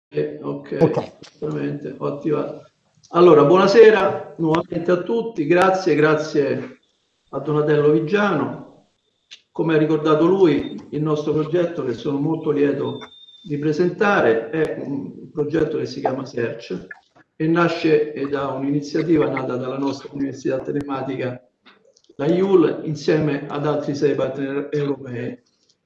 Ok, esattamente, ottima. Allora, buonasera nuovamente a tutti, grazie a Donatello Vigiano. Come ha ricordato lui, il nostro progetto, che sono molto lieto di presentare, è un progetto che si chiama SEARCH e nasce da un'iniziativa nata dalla nostra Università Telematica, la IUL, insieme ad altri 6 partner europei.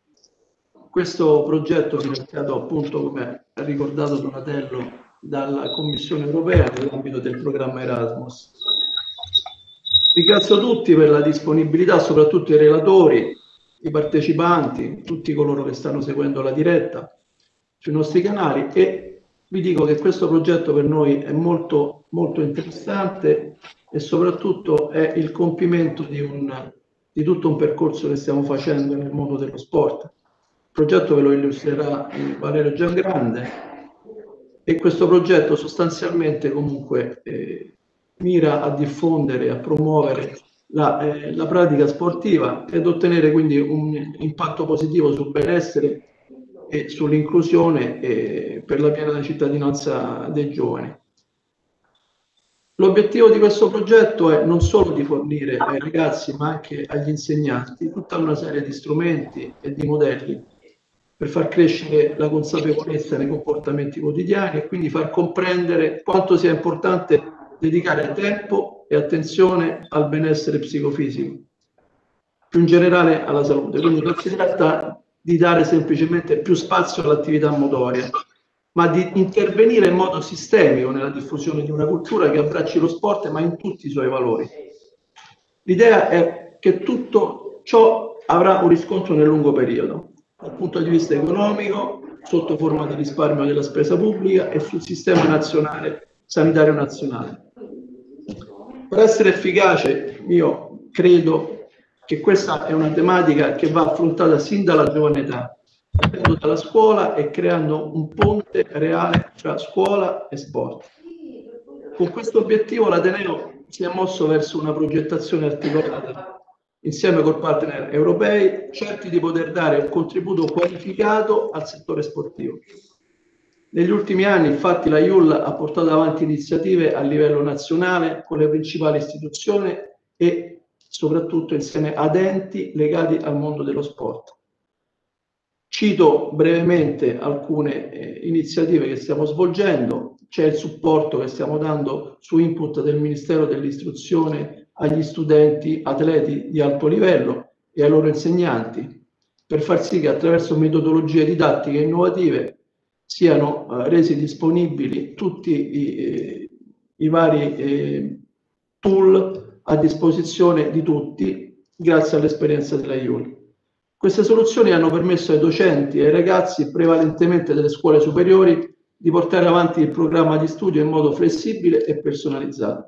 Questo progetto finanziato appunto, come ha ricordato Donatello, dalla Commissione europea nell'ambito del programma Erasmus. Ringrazio tutti per la disponibilità, soprattutto i relatori, i partecipanti, tutti coloro che stanno seguendo la diretta sui nostri canali, e vi dico che questo progetto per noi è molto interessante e soprattutto è il compimento di tutto un percorso che stiamo facendo nel mondo dello sport. Il progetto ve lo illustrerà Valerio Giangrande, e questo progetto sostanzialmente comunque mira a diffondere, a promuovere la pratica sportiva ed ottenere quindi un impatto positivo sul benessere e sull'inclusione per la piena cittadinanza dei giovani. L'obiettivo di questo progetto è non solo di fornire ai ragazzi ma anche agli insegnanti tutta una serie di strumenti e di modelli per far crescere la consapevolezza nei comportamenti quotidiani e quindi far comprendere quanto sia importante dedicare tempo e attenzione al benessere psicofisico, più in generale alla salute. Quindi non si tratta di dare semplicemente più spazio all'attività motoria, ma di intervenire in modo sistemico nella diffusione di una cultura che abbracci lo sport, ma in tutti i suoi valori. L'idea è che tutto ciò avrà un riscontro nel lungo periodo, dal punto di vista economico, sotto forma di risparmio della spesa pubblica e sul sistema sanitario nazionale. Per essere efficace, io credo che questa è una tematica che va affrontata sin dalla giovane età, partendo dalla scuola e creando un ponte reale tra scuola e sport. Con questo obiettivo l'Ateneo si è mosso verso una progettazione articolata insieme con partner europei, certi di poter dare un contributo qualificato al settore sportivo. Negli ultimi anni, infatti, la IUL ha portato avanti iniziative a livello nazionale con le principali istituzioni e soprattutto insieme ad enti legati al mondo dello sport. Cito brevemente alcune iniziative che stiamo svolgendo. C'è il supporto che stiamo dando su input del Ministero dell'Istruzione agli studenti atleti di alto livello e ai loro insegnanti, per far sì che attraverso metodologie didattiche innovative siano resi disponibili tutti i vari tool a disposizione di tutti, grazie all'esperienza della IUL. Queste soluzioni hanno permesso ai docenti e ai ragazzi, prevalentemente delle scuole superiori, di portare avanti il programma di studio in modo flessibile e personalizzato.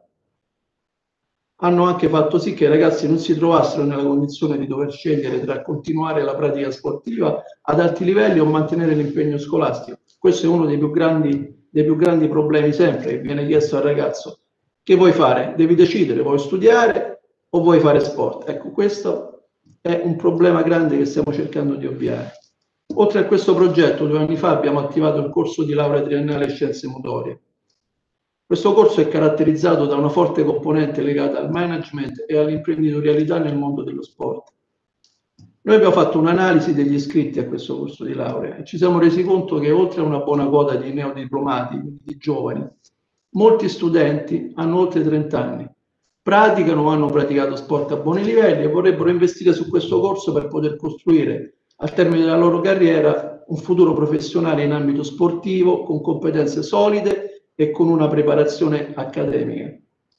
Hanno anche fatto sì che i ragazzi non si trovassero nella condizione di dover scegliere tra continuare la pratica sportiva ad alti livelli o mantenere l'impegno scolastico. Questo è uno dei più grandi problemi sempre che viene chiesto al ragazzo. Che vuoi fare? Devi decidere, vuoi studiare o vuoi fare sport? Ecco, questo è un problema grande che stiamo cercando di ovviare. Oltre a questo progetto, 2 anni fa abbiamo attivato il corso di laurea triennale in scienze motorie. Questo corso è caratterizzato da una forte componente legata al management e all'imprenditorialità nel mondo dello sport. Noi abbiamo fatto un'analisi degli iscritti a questo corso di laurea e ci siamo resi conto che oltre a una buona quota di neodiplomati, di giovani, molti studenti hanno oltre 30 anni, praticano o hanno praticato sport a buoni livelli e vorrebbero investire su questo corso per poter costruire al termine della loro carriera un futuro professionale in ambito sportivo con competenze solide e con una preparazione accademica.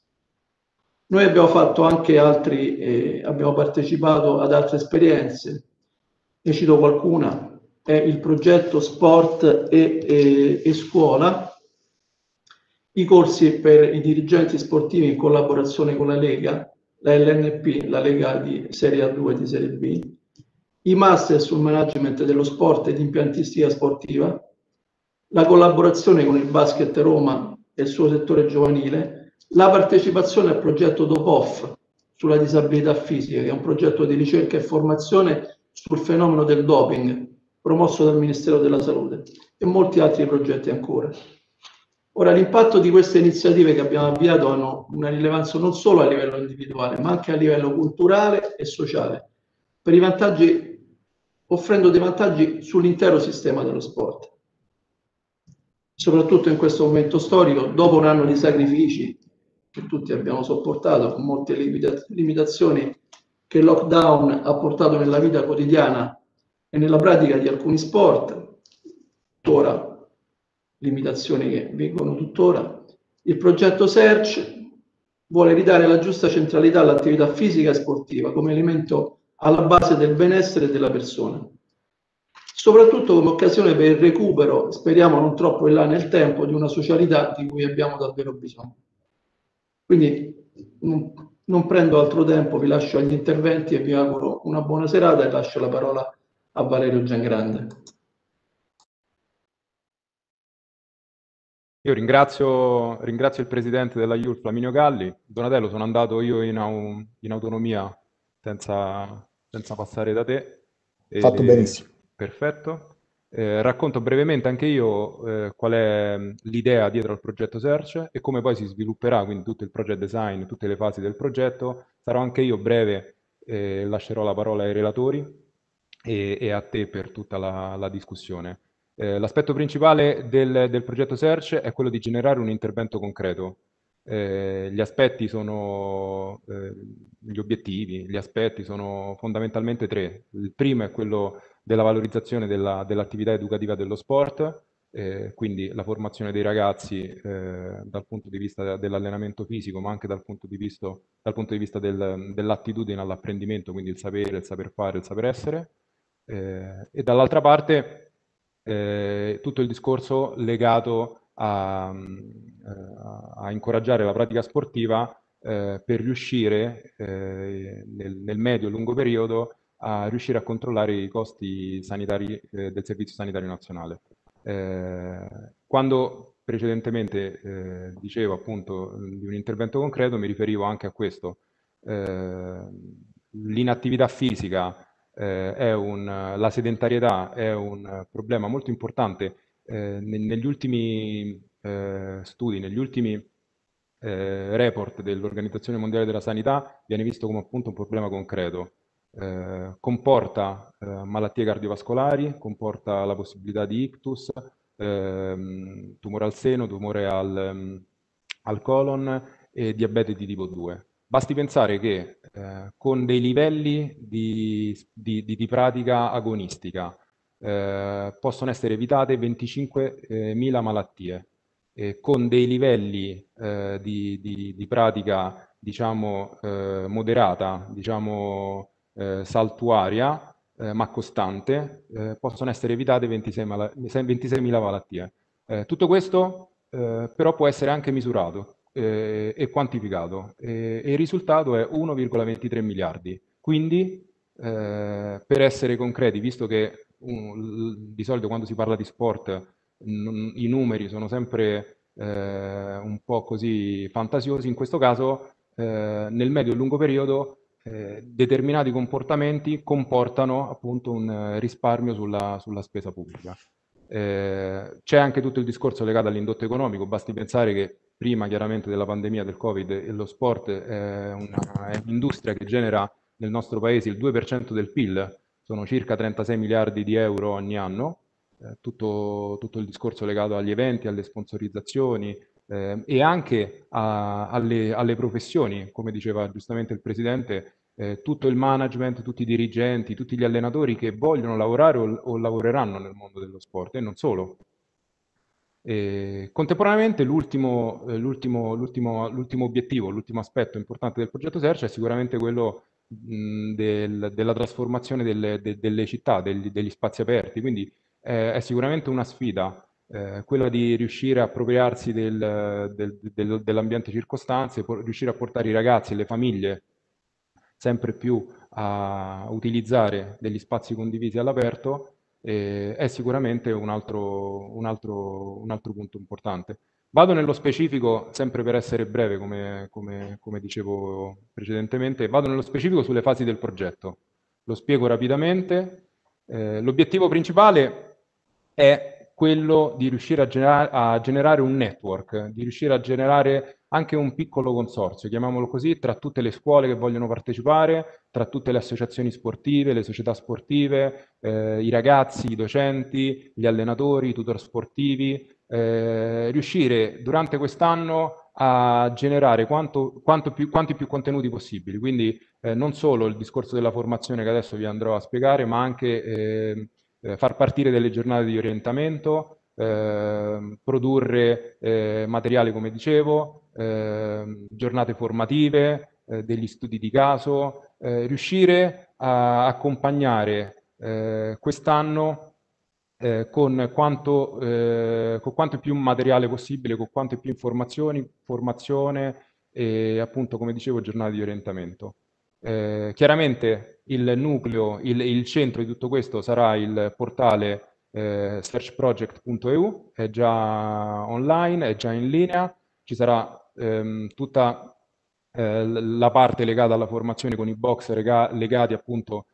Noi abbiamo fatto anche abbiamo partecipato ad altre esperienze, ne cito qualcuna, è il progetto Sport e Scuola, i corsi per i dirigenti sportivi in collaborazione con la Lega, la LNP, la Lega di Serie A2 e di Serie B, i master sul management dello sport e di impiantistica sportiva, la collaborazione con il Basket Roma e il suo settore giovanile, la partecipazione al progetto DOPOF sulla disabilità fisica, che è un progetto di ricerca e formazione sul fenomeno del doping promosso dal Ministero della Salute, e molti altri progetti ancora. Ora, l'impatto di queste iniziative che abbiamo avviato hanno una rilevanza non solo a livello individuale, ma anche a livello culturale e sociale, per i vantaggi, offrendo dei vantaggi sull'intero sistema dello sport. Soprattutto in questo momento storico, dopo un anno di sacrifici che tutti abbiamo sopportato, con molte limitazioni che il lockdown ha portato nella vita quotidiana e nella pratica di alcuni sport, tuttora limitazioni che vengono tuttora, il progetto Search vuole ridare la giusta centralità all'attività fisica e sportiva come elemento alla base del benessere della persona, soprattutto come occasione per il recupero, speriamo non troppo in là nel tempo, di una socialità di cui abbiamo davvero bisogno. Quindi non prendo altro tempo, vi lascio agli interventi e vi auguro una buona serata e lascio la parola a Valerio Giangrande. Io ringrazio il presidente della IUL, Flaminio Galli. Donatello, sono andato io in autonomia senza passare da te. Fatto benissimo. Perfetto. Racconto brevemente anche io qual è l'idea dietro al progetto Search e come poi si svilupperà, quindi tutto il project design, tutte le fasi del progetto. Sarò anche io breve, lascerò la parola ai relatori e a te per tutta la discussione. L'aspetto principale del progetto Search è quello di generare un intervento concreto. Gli aspetti sono, gli obiettivi, gli aspetti sono fondamentalmente tre. Il primo è quello della valorizzazione dell'attività educativa dello sport, quindi la formazione dei ragazzi dal punto di vista dell'allenamento fisico, ma anche dal punto di vista dell'attitudine all'apprendimento, quindi il sapere, il saper fare, il saper essere. E dall'altra parte tutto il discorso legato a incoraggiare la pratica sportiva per riuscire nel medio e lungo periodo a riuscire a controllare i costi sanitari del Servizio Sanitario Nazionale. Quando precedentemente dicevo appunto di un intervento concreto, mi riferivo anche a questo. L'inattività fisica la sedentarietà è un problema molto importante. Negli ultimi studi, negli ultimi report dell'Organizzazione Mondiale della Sanità viene visto come appunto un problema concreto. Comporta malattie cardiovascolari, comporta la possibilità di ictus, tumore al seno, tumore al colon e diabete di tipo 2. Basti pensare che con dei livelli di pratica agonistica possono essere evitate 25.000 malattie. Con dei livelli di pratica, diciamo, moderata, diciamo, saltuaria, ma costante, possono essere evitate 26.000 malattie. Tutto questo però può essere anche misurato e quantificato e il risultato è 1,23 miliardi. Quindi, per essere concreti, visto che di solito quando si parla di sport i numeri sono sempre un po' così fantasiosi, in questo caso nel medio e lungo periodo determinati comportamenti comportano appunto un risparmio sulla spesa pubblica. C'è anche tutto il discorso legato all'indotto economico, basti pensare che prima chiaramente della pandemia del Covid lo sport è un'industria che genera nel nostro paese il 2% del PIL, sono circa 36 miliardi di euro ogni anno, tutto il discorso legato agli eventi, alle sponsorizzazioni e anche alle professioni, come diceva giustamente il Presidente, tutto il management, tutti i dirigenti, tutti gli allenatori che vogliono lavorare o lavoreranno nel mondo dello sport e non solo. Contemporaneamente l'ultimo obiettivo, l'ultimo aspetto importante del progetto Search è sicuramente quello della trasformazione delle città, degli spazi aperti, quindi è sicuramente una sfida quella di riuscire a appropriarsi dell'ambiente circostante, riuscire a portare i ragazzi e le famiglie sempre più a utilizzare degli spazi condivisi all'aperto è sicuramente un altro punto importante. Vado nello specifico, sempre per essere breve, come dicevo precedentemente, vado nello specifico sulle fasi del progetto. Lo spiego rapidamente. L'obiettivo principale è quello di riuscire a generare un network, di riuscire a generare anche un piccolo consorzio, chiamiamolo così, tra tutte le scuole che vogliono partecipare, tra tutte le associazioni sportive, le società sportive, i ragazzi, i docenti, gli allenatori, i tutor sportivi, riuscire durante quest'anno a generare quanti più contenuti possibili. Quindi non solo il discorso della formazione che adesso vi andrò a spiegare, ma anche far partire delle giornate di orientamento, produrre materiale, come dicevo, giornate formative, degli studi di caso, riuscire a accompagnare quest'anno con quanto più materiale possibile, con quante più informazioni, formazione e appunto, come dicevo, giornate di orientamento. Chiaramente il nucleo, il centro di tutto questo sarà il portale searchproject.eu, è già online, è già in linea, ci sarà tutta la parte legata alla formazione con i box legati appunto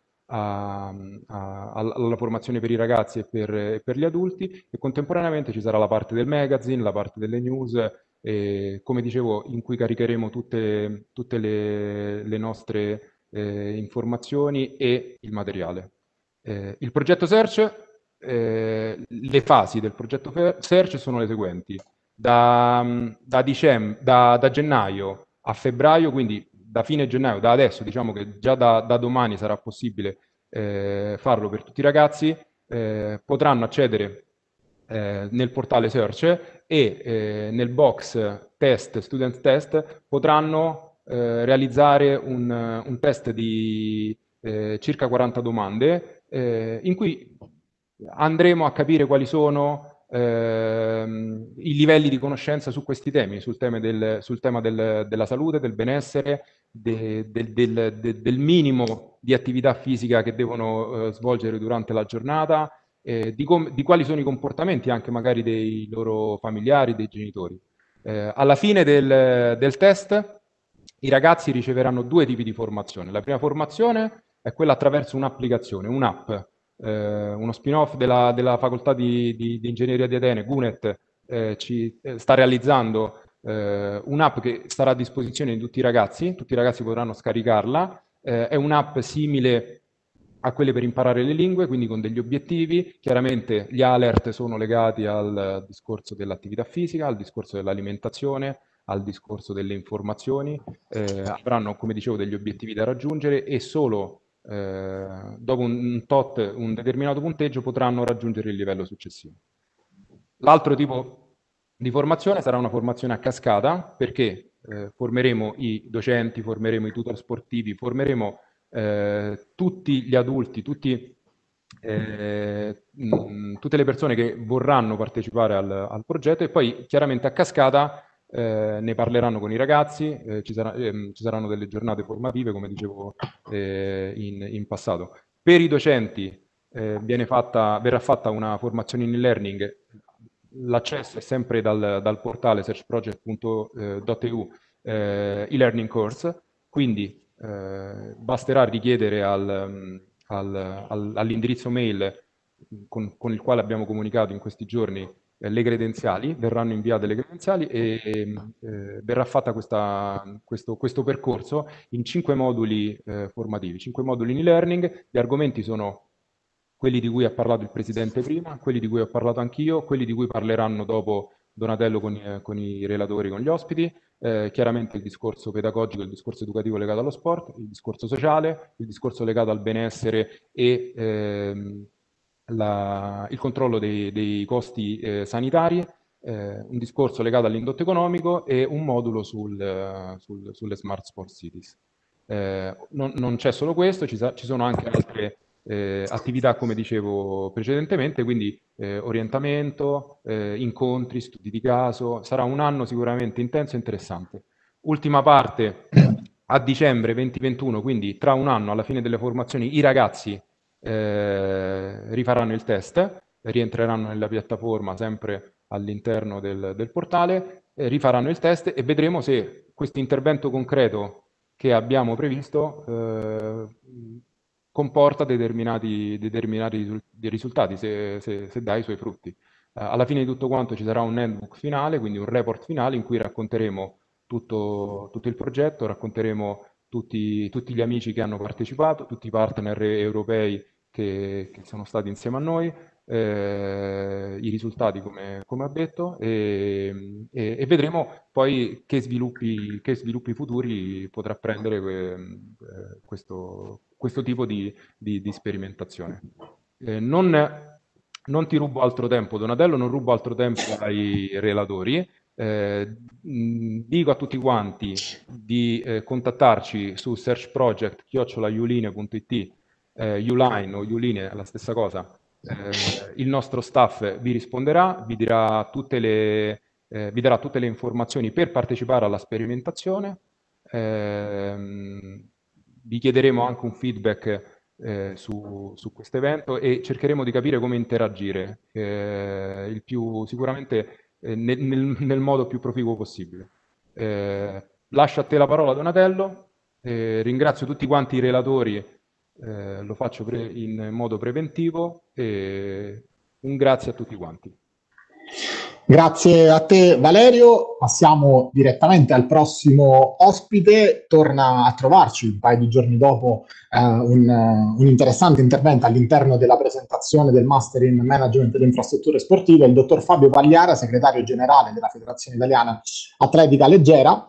alla formazione per i ragazzi e per gli adulti, e contemporaneamente ci sarà la parte del magazine, la parte delle news, come dicevo, in cui caricheremo tutte le nostre informazioni e il materiale. Il progetto Search, le fasi del progetto Search sono le seguenti. Da gennaio a febbraio, quindi da fine gennaio, da adesso, diciamo che già da domani sarà possibile farlo per tutti i ragazzi, potranno accedere nel portale Search e nel box test, student test, potranno realizzare un test di circa 40 domande in cui andremo a capire quali sono i livelli di conoscenza su questi temi, sul tema della salute, del benessere, del minimo di attività fisica che devono svolgere durante la giornata, di quali sono i comportamenti anche magari dei loro familiari, dei genitori. Alla fine del test i ragazzi riceveranno due tipi di formazione. La prima formazione è quella attraverso un'applicazione, un'app, uno spin-off della facoltà di ingegneria di Atene, GUNET, sta realizzando un'app che sarà a disposizione di tutti i ragazzi potranno scaricarla, è un'app simile a quelle per imparare le lingue, quindi con degli obiettivi. Chiaramente gli alert sono legati al discorso dell'attività fisica, al discorso dell'alimentazione, al discorso delle informazioni, avranno, come dicevo, degli obiettivi da raggiungere e solo dopo un determinato punteggio potranno raggiungere il livello successivo. L'altro tipo di formazione sarà una formazione a cascata, perché formeremo i docenti, formeremo i tutor sportivi, formeremo tutti gli adulti, tutte le persone che vorranno partecipare al progetto, e poi chiaramente a cascata ne parleranno con i ragazzi, ci saranno delle giornate formative, come dicevo in passato. Per i docenti verrà fatta una formazione in e-learning. L'accesso è sempre dal portale searchproject.eu e-learning course, quindi basterà richiedere all'indirizzo mail con il quale abbiamo comunicato in questi giorni le credenziali, verranno inviate le credenziali e verrà fatta questo percorso in 5 moduli formativi, 5 moduli in e-learning. Gli argomenti sono quelli di cui ha parlato il Presidente prima, quelli di cui ho parlato anch'io, quelli di cui parleranno dopo Donatello con i relatori, con gli ospiti, chiaramente il discorso pedagogico, il discorso educativo legato allo sport, il discorso sociale, il discorso legato al benessere e il controllo dei costi sanitari, un discorso legato all'indotto economico e un modulo sulle smart sport cities. Non c'è solo questo, ci sono anche altre attività, come dicevo precedentemente, quindi orientamento, incontri, studi di caso. Sarà un anno sicuramente intenso e interessante. Ultima parte, a dicembre 2021, quindi tra un anno, alla fine delle formazioni, i ragazzi rifaranno il test, rientreranno nella piattaforma sempre all'interno del portale, rifaranno il test e vedremo se questo intervento concreto che abbiamo previsto comporta determinati risultati se dà i suoi frutti. Alla fine di tutto quanto ci sarà un handbook finale, quindi un report finale in cui racconteremo tutto il progetto, racconteremo tutti gli amici che hanno partecipato, tutti i partner europei che sono stati insieme a noi, i risultati come ho detto e vedremo poi che sviluppi futuri potrà prendere questo tipo di sperimentazione. Non ti rubo altro tempo, Donatello, non rubo altro tempo ai relatori. Dico a tutti quanti di contattarci su searchproject@uline.it, Uline o Uline è la stessa cosa. Il nostro staff vi risponderà, vi darà tutte le informazioni per partecipare alla sperimentazione. Vi chiederemo anche un feedback su questo evento e cercheremo di capire come interagire sicuramente nel modo più proficuo possibile. Lascio a te la parola, Donatello. Ringrazio tutti quanti i relatori, lo faccio in modo preventivo e un grazie a tutti quanti. Grazie a te Valerio, passiamo direttamente al prossimo ospite, torna a trovarci un paio di giorni dopo un interessante intervento all'interno della presentazione del Master in Management delle Infrastrutture Sportive, il dottor Fabio Pagliara, segretario generale della Federazione Italiana Atletica Leggera,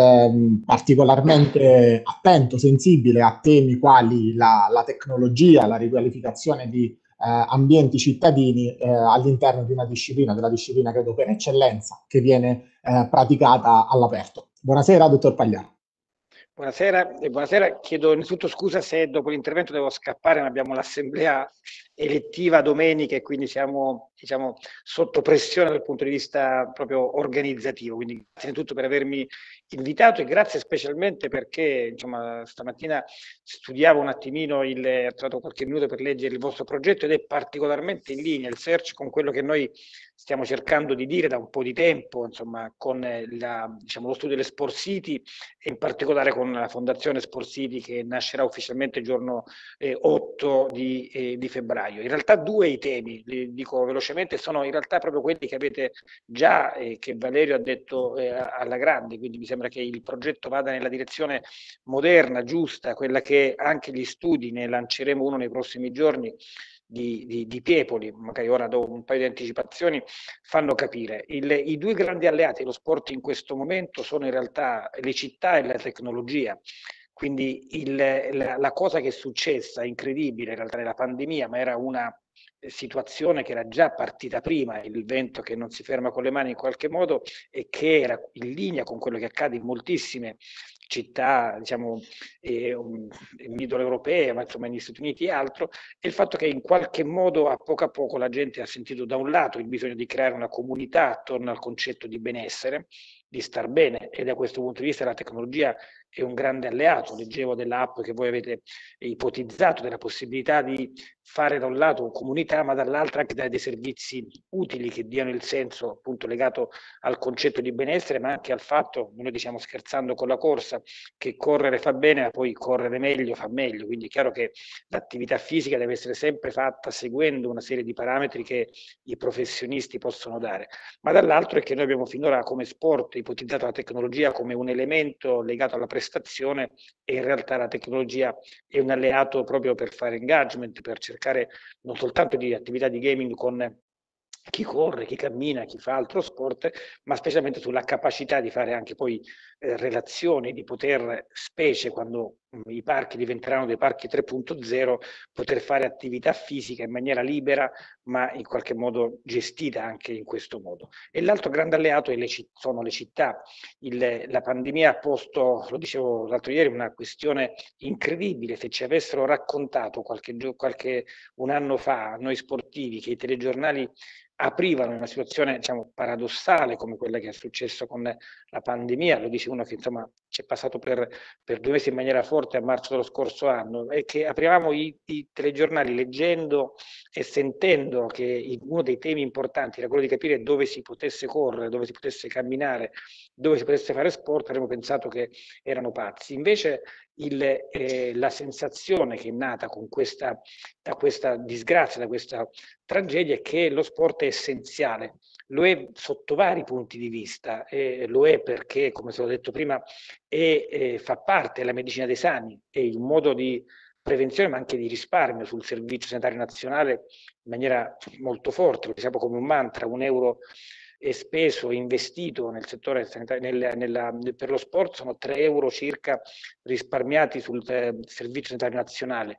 particolarmente attento, sensibile a temi quali la tecnologia, la riqualificazione di ambienti cittadini all'interno di una disciplina, della disciplina credo per eccellenza, che viene praticata all'aperto. Buonasera, dottor Pagliara. Buonasera, e buonasera. Chiedo innanzitutto scusa se dopo l'intervento devo scappare, ma abbiamo l'assemblea elettiva domenica e quindi siamo, diciamo, sotto pressione dal punto di vista proprio organizzativo. Quindi grazie innanzitutto per avermi invitato e grazie specialmente perché, insomma, stamattina studiavo un attimino, ho trovato qualche minuto per leggere il vostro progetto ed è particolarmente in linea il search con quello che noi stiamo cercando di dire da un po' di tempo, insomma, con diciamo, lo studio delle Sport City e in particolare con la Fondazione Sport City che nascerà ufficialmente il giorno 8 di febbraio. In realtà due i temi, li dico velocemente, sono in realtà proprio quelli che avete già, che Valerio ha detto alla grande, quindi mi sembra che il progetto vada nella direzione moderna, giusta, quella che anche gli studi, ne lanceremo uno nei prossimi giorni, di Piepoli, magari ora do un paio di anticipazioni, fanno capire. I due grandi alleati dello sport in questo momento sono in realtà le città e la tecnologia. Quindi la cosa che è successa, incredibile in realtà nella pandemia, ma era una situazione che era già partita prima, il vento che non si ferma con le mani in qualche modo e che era in linea con quello che accade in moltissime città, diciamo, middle-europee, ma insomma negli Stati Uniti e altro, e il fatto che in qualche modo a poco la gente ha sentito da un lato il bisogno di creare una comunità attorno al concetto di benessere, di star bene, e da questo punto di vista la tecnologia è un grande alleato. Leggevo dell'app che voi avete ipotizzato della possibilità di fare da un lato comunità, ma dall'altro anche dare dei servizi utili che diano il senso appunto legato al concetto di benessere, ma anche al fatto, noi diciamo scherzando con la corsa, che correre fa bene, ma poi correre meglio fa meglio. Quindi è chiaro che l'attività fisica deve essere sempre fatta seguendo una serie di parametri che i professionisti possono dare. Ma dall'altro è che noi abbiamo finora come sport ipotizzato la tecnologia come un elemento legato alla prestazione e in realtà la tecnologia è un alleato proprio per fare engagement, per cercare non soltanto di attività di gaming con chi corre, chi cammina, chi fa altro sport, ma specialmente sulla capacità di fare anche poi relazioni, di poter, specie quando i parchi diventeranno dei parchi 3.0, poter fare attività fisica in maniera libera, ma in qualche modo gestita anche in questo modo. E l'altro grande alleato sono le città. La pandemia ha posto, lo dicevo l'altro ieri, una questione incredibile. Se ci avessero raccontato un anno fa, noi sportivi, che i telegiornali aprivano in una situazione, diciamo, paradossale come quella che è successo con la pandemia, lo dice uno che insomma c'è passato per 2 mesi in maniera forte a marzo dello scorso anno, è che aprivamo i telegiornali leggendo e sentendo che uno dei temi importanti era quello di capire dove si potesse correre, dove si potesse camminare, dove si potesse fare sport, avremmo pensato che erano pazzi. Invece la sensazione che è nata da questa disgrazia, da questa tragedia, è che lo sport è essenziale. Lo è sotto vari punti di vista, lo è perché, come se l'ho detto prima, fa parte della medicina dei sani, è un modo di prevenzione ma anche di risparmio sul Servizio Sanitario Nazionale in maniera molto forte. Lo diciamo come un mantra: 1 euro è speso, investito nel settore sanitario, per lo sport sono 3 euro circa risparmiati sul Servizio Sanitario Nazionale.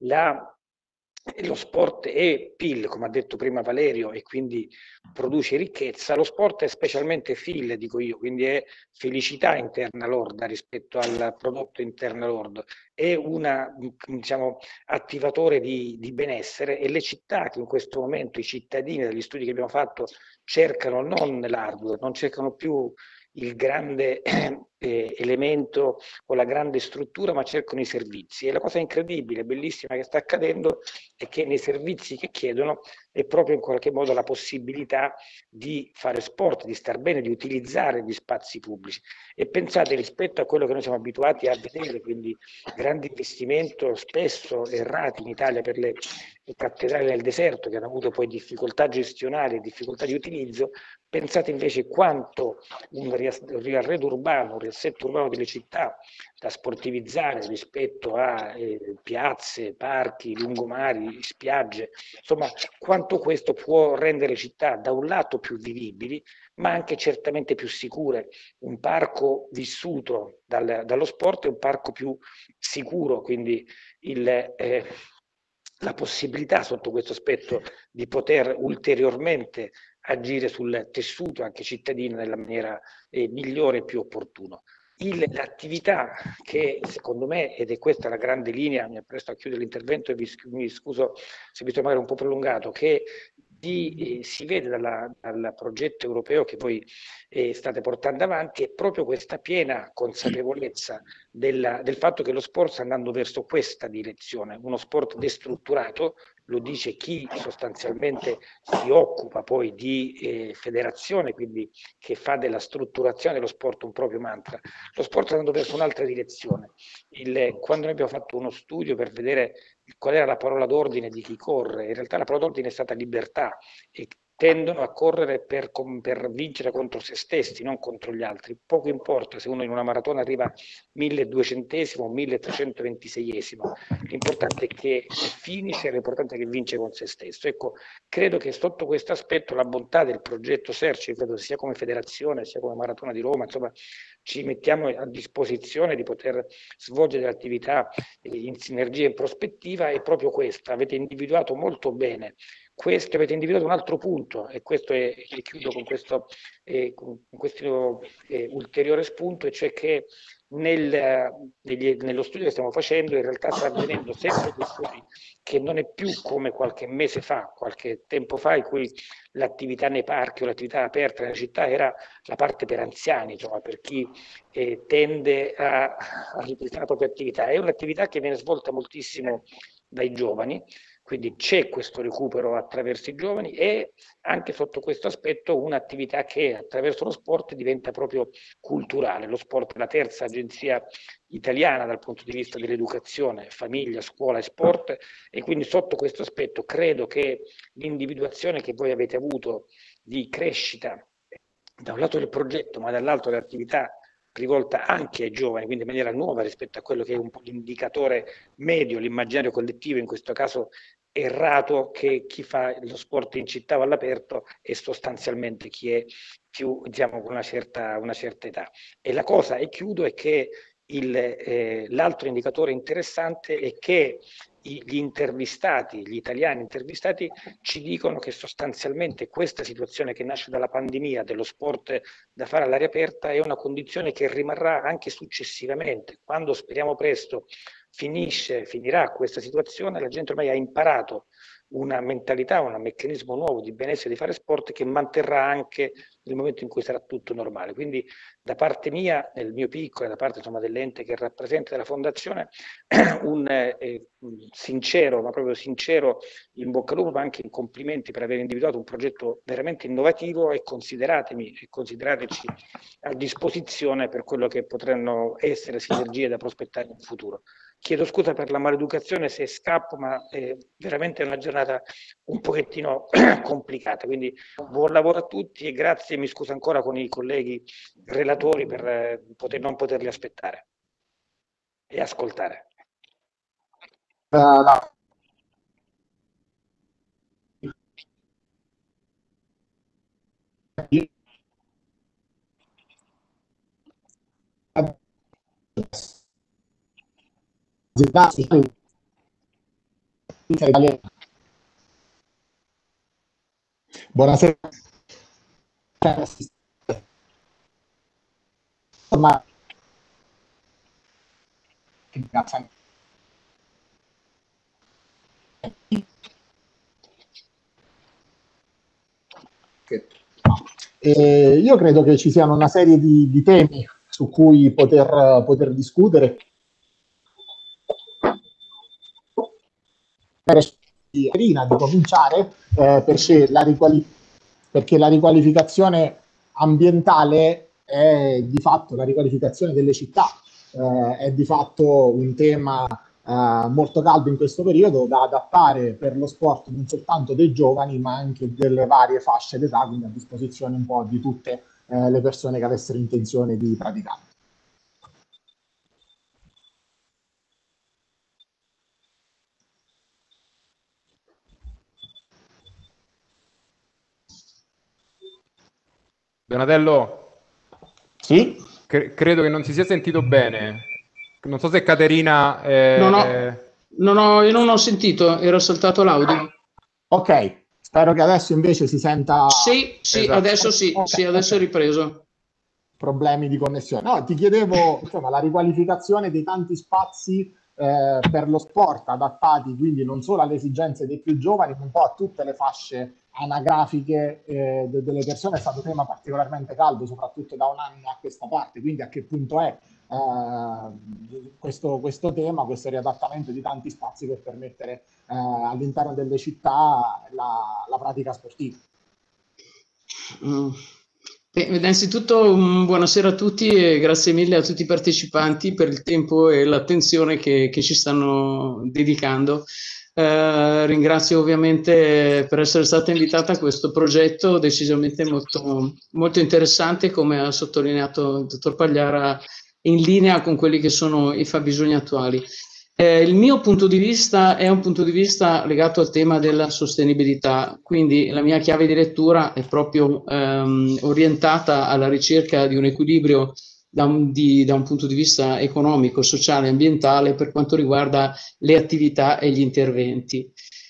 Lo sport è PIL, come ha detto prima Valerio, e quindi produce ricchezza. Lo sport è specialmente FIL, dico io, quindi è felicità interna lorda rispetto al prodotto interno lordo. È un diciamo, attivatore di benessere, e le città che in questo momento, i cittadini, dagli studi che abbiamo fatto, cercano non l'hardware, non cercano più il grande elemento o la grande struttura, ma cercano i servizi. E la cosa incredibile, bellissima che sta accadendo è che nei servizi che chiedono è proprio in qualche modo la possibilità di fare sport, di star bene, di utilizzare gli spazi pubblici. E pensate, rispetto a quello che noi siamo abituati a vedere, quindi grande investimento spesso errati in Italia per le cattedrali nel deserto, che hanno avuto poi difficoltà gestionali e difficoltà di utilizzo, pensate invece quanto un riarredo urbano, un riassetto urbano delle città da sportivizzare rispetto a piazze, parchi, lungomari, spiagge, insomma quanto questo può rendere città da un lato più vivibili, ma anche certamente più sicure. Un parco vissuto dallo sport è un parco più sicuro, quindi la possibilità sotto questo aspetto di poter ulteriormente agire sul tessuto anche cittadino nella maniera migliore e più opportuna. L'attività che secondo me, ed è questa la grande linea, mi appresto a chiudere l'intervento e mi scuso se mi sono magari un po' prolungato, che si vede dal progetto europeo che voi state portando avanti, è proprio questa piena consapevolezza del fatto che lo sport sta andando verso questa direzione, uno sport destrutturato. Lo dice chi sostanzialmente si occupa poi di federazione, quindi che fa della strutturazione dello sport un proprio mantra. Lo sport sta andando verso un'altra direzione. Quando noi abbiamo fatto uno studio per vedere qual era la parola d'ordine di chi corre, in realtà la parola d'ordine è stata libertà, e tendono a correre per vincere contro se stessi, non contro gli altri. Poco importa se uno in una maratona arriva 1200esimo o 1326esimo, l'importante è che finisce, l'importante è che vince con se stesso. Ecco, credo che sotto questo aspetto la bontà del progetto SERCI, credo sia come federazione, sia come Maratona di Roma, insomma, ci mettiamo a disposizione di poter svolgere delle attività in sinergia e in prospettiva, è proprio questa. Avete individuato molto bene questo, avete individuato un altro punto, e questo e chiudo con questo ulteriore spunto, e cioè che nello studio che stiamo facendo in realtà sta avvenendo sempre più studi che non è più come qualche mese fa, qualche tempo fa, in cui l'attività nei parchi o l'attività aperta nella città era la parte per anziani, insomma, per chi tende a ripristinare la propria attività. È un'attività che viene svolta moltissimo dai giovani, quindi c'è questo recupero attraverso i giovani, e anche sotto questo aspetto un'attività che attraverso lo sport diventa proprio culturale. Lo sport è la terza agenzia italiana dal punto di vista dell'educazione, famiglia, scuola e sport, e quindi sotto questo aspetto credo che l'individuazione che voi avete avuto di crescita da un lato del progetto, ma dall'altro dell'attività rivolta anche ai giovani, quindi in maniera nuova rispetto a quello che è un po' l'indicatore medio, l'immaginario collettivo, in questo caso errato, che chi fa lo sport in città o all'aperto è sostanzialmente chi è più, diciamo, con una certa età. E la cosa, e chiudo, è che l'altro indicatore interessante è che gli intervistati, gli italiani intervistati, ci dicono che sostanzialmente questa situazione che nasce dalla pandemia dello sport da fare all'aria aperta è una condizione che rimarrà anche successivamente. Quando, speriamo presto, finirà questa situazione, la gente ormai ha imparato una mentalità, un meccanismo nuovo di benessere di fare sport che manterrà anche nel momento in cui sarà tutto normale. Quindi da parte mia, nel mio piccolo, e da parte insomma, dell'ente che rappresenta della fondazione, un sincero, ma proprio sincero in bocca al lupo, ma anche in complimenti per aver individuato un progetto veramente innovativo, e consideratemi e considerateci a disposizione per quello che potranno essere sinergie da prospettare in futuro. Chiedo scusa per la maleducazione se scappo, ma è veramente una giornata un pochettino complicata. Quindi buon lavoro a tutti e grazie, mi scuso ancora con i colleghi relatori per non poterli aspettare e ascoltare. Buonasera. Io credo che ci siano una serie di temi su cui poter discutere. Prima di cominciare, perché la riqualificazione ambientale è di fatto la riqualificazione delle città, è di fatto un tema molto caldo in questo periodo, da adattare per lo sport non soltanto dei giovani ma anche delle varie fasce d'età, quindi a disposizione un po' di tutte le persone che avessero intenzione di praticare. Donatello? Sì? Credo che non si sia sentito bene. Non so se Caterina... io non ho sentito, era saltato l'audio. Ok, spero che adesso invece si senta... Sì, esatto. Adesso sì, Okay, sì, adesso è ripreso. Problemi di connessione. No, ti chiedevo, insomma, la riqualificazione dei tanti spazi per lo sport adattati quindi non solo alle esigenze dei più giovani, ma un po' a tutte le fasce anagrafiche delle persone. È stato un tema particolarmente caldo, soprattutto da un anno a questa parte, quindi a che punto è questo tema, questo riadattamento di tanti spazi per permettere all'interno delle città la pratica sportiva? Innanzitutto buonasera a tutti e grazie mille a tutti i partecipanti per il tempo e l'attenzione che ci stanno dedicando. Ringrazio ovviamente per essere stata invitata a questo progetto decisamente molto, molto interessante, come ha sottolineato il dottor Pagliara, in linea con quelli che sono i fabbisogni attuali. Il mio punto di vista è un punto di vista legato al tema della sostenibilità, quindi la mia chiave di lettura è proprio orientata alla ricerca di un equilibrio da un punto di vista economico, sociale e ambientale per quanto riguarda le attività e gli interventi.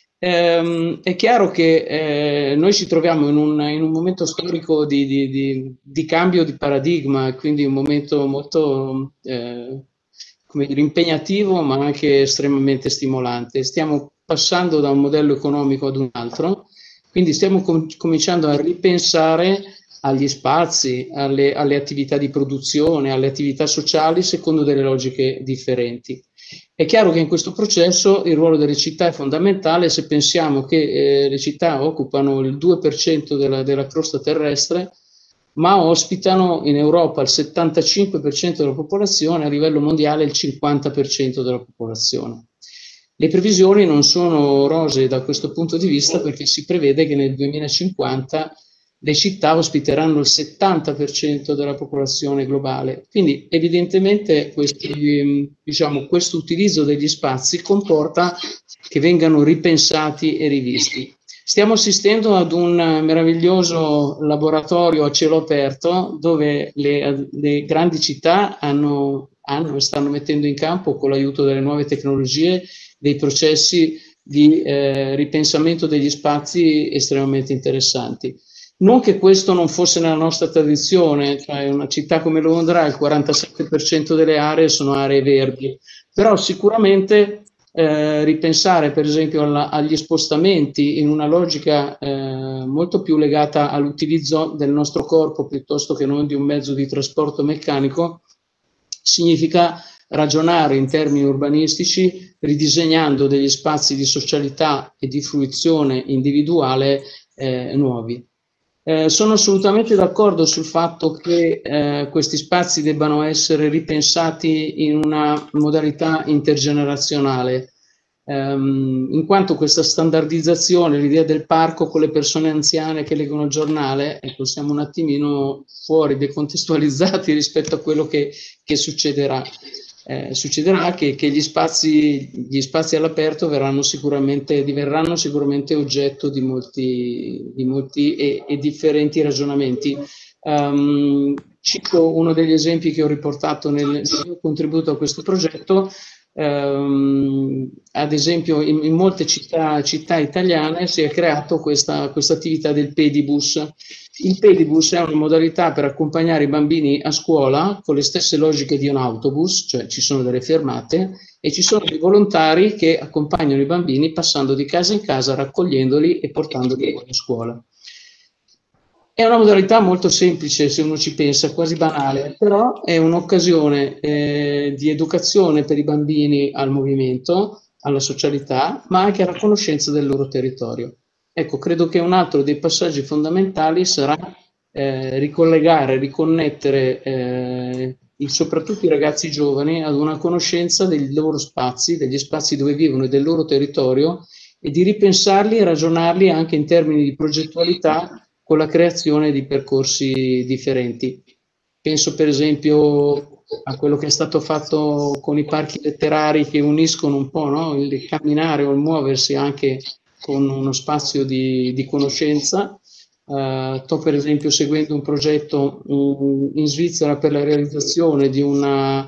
È chiaro che noi ci troviamo in un momento storico di cambio di paradigma, quindi un momento molto come dire, impegnativo ma anche estremamente stimolante. Stiamo passando da un modello economico ad un altro, quindi stiamo cominciando a ripensare agli spazi, alle attività di produzione, alle attività sociali secondo delle logiche differenti. È chiaro che in questo processo il ruolo delle città è fondamentale. Se pensiamo che le città occupano il 2% della crosta terrestre, ma ospitano in Europa il 75% della popolazione, a livello mondiale il 50% della popolazione. Le previsioni non sono rosee da questo punto di vista, perché si prevede che nel 2050 le città ospiteranno il 70% della popolazione globale. Quindi evidentemente questo utilizzo degli spazi comporta che vengano ripensati e rivisti. Stiamo assistendo ad un meraviglioso laboratorio a cielo aperto dove le grandi città hanno e stanno mettendo in campo, con l'aiuto delle nuove tecnologie, dei processi di ripensamento degli spazi estremamente interessanti. Non che questo non fosse nella nostra tradizione, cioè una città come Londra, il 47% delle aree sono aree verdi, però sicuramente ripensare per esempio agli spostamenti in una logica molto più legata all'utilizzo del nostro corpo piuttosto che non di un mezzo di trasporto meccanico, significa ragionare in termini urbanistici, ridisegnando degli spazi di socialità e di fruizione individuale nuovi. Sono assolutamente d'accordo sul fatto che questi spazi debbano essere ripensati in una modalità intergenerazionale, in quanto questa standardizzazione, l'idea del parco con le persone anziane che leggono il giornale, ecco, siamo un attimino fuori, decontestualizzati rispetto a quello che succederà. Succederà che gli spazi all'aperto diverranno sicuramente oggetto di molti e differenti ragionamenti. Cito uno degli esempi che ho riportato nel mio contributo a questo progetto. Ad esempio in molte città italiane si è creato questa attività del pedibus. Il pedibus è una modalità per accompagnare i bambini a scuola con le stesse logiche di un autobus, cioè ci sono delle fermate e ci sono dei volontari che accompagnano i bambini passando di casa in casa, raccogliendoli e portandoli a scuola. È una modalità molto semplice se uno ci pensa, quasi banale, però è un'occasione di educazione per i bambini al movimento, alla socialità, ma anche alla conoscenza del loro territorio. Ecco, credo che un altro dei passaggi fondamentali sarà ricollegare, riconnettere soprattutto i ragazzi giovani ad una conoscenza dei loro spazi, degli spazi dove vivono e del loro territorio, e di ripensarli e ragionarli anche in termini di progettualità con la creazione di percorsi differenti. Penso per esempio a quello che è stato fatto con i parchi letterari che uniscono un po', no? Il camminare o il muoversi anche con uno spazio di conoscenza. Sto per esempio seguendo un progetto in Svizzera per la realizzazione di un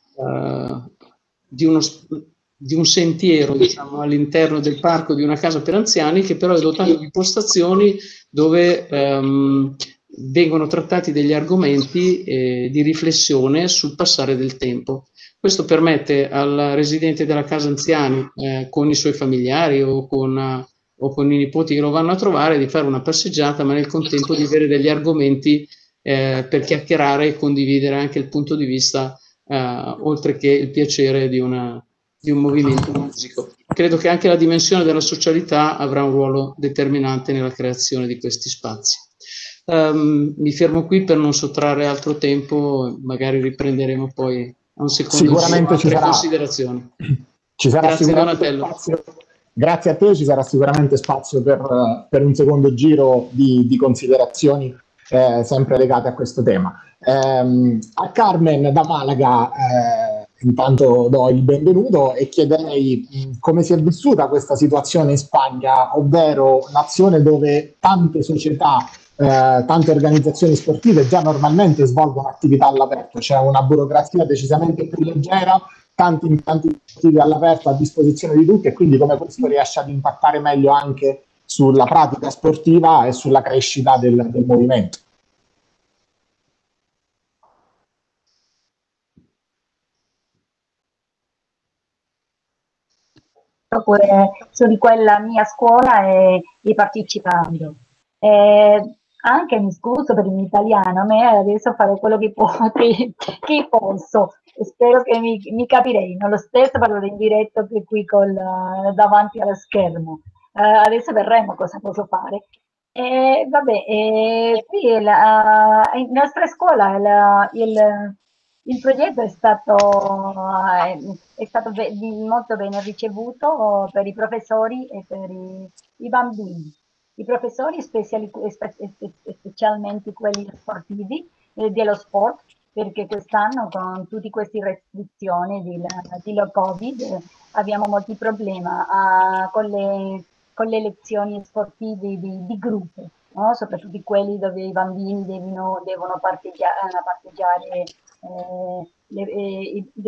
sentiero, diciamo, all'interno del parco di una casa per anziani, che però è dotato di postazioni dove vengono trattati degli argomenti di riflessione sul passare del tempo. Questo permette al residente della casa anziani con i suoi familiari o con i nipoti che lo vanno a trovare di fare una passeggiata, ma nel contempo di avere degli argomenti per chiacchierare e condividere anche il punto di vista, oltre che il piacere di un movimento musico. Credo che anche la dimensione della socialità avrà un ruolo determinante nella creazione di questi spazi. Mi fermo qui per non sottrarre altro tempo, magari riprenderemo poi a un secondo giro altre considerazioni. Ci sarà Grazie Donatello. Spazio. Grazie a te, ci sarà sicuramente spazio per un secondo giro di considerazioni sempre legate a questo tema. A Carmen da Malaga intanto do il benvenuto e chiederei come si è vissuta questa situazione in Spagna, ovvero nazione dove tante società, tante organizzazioni sportive già normalmente svolgono attività all'aperto, c'è una burocrazia decisamente più leggera, tanti attivi all'aperto a disposizione di tutti, e quindi come questo riesce ad impattare meglio anche sulla pratica sportiva e sulla crescita del movimento. Pure su di quella mia scuola e partecipando. Anche mi scuso per il mio italiano, a me adesso fare quello che posso. Spero che mi capirei, non lo stesso parlo in diretto che qui davanti allo schermo. Adesso verremo cosa posso fare. Vabbè, qui in nostra scuola il progetto è stato molto bene ricevuto per i professori e per i bambini. I professori, specialmente quelli sportivi, dello sport, perché quest'anno con tutte queste restrizioni di Covid abbiamo molti problemi con le lezioni sportive di gruppo, no? Soprattutto quelli dove i bambini devono parteggiare le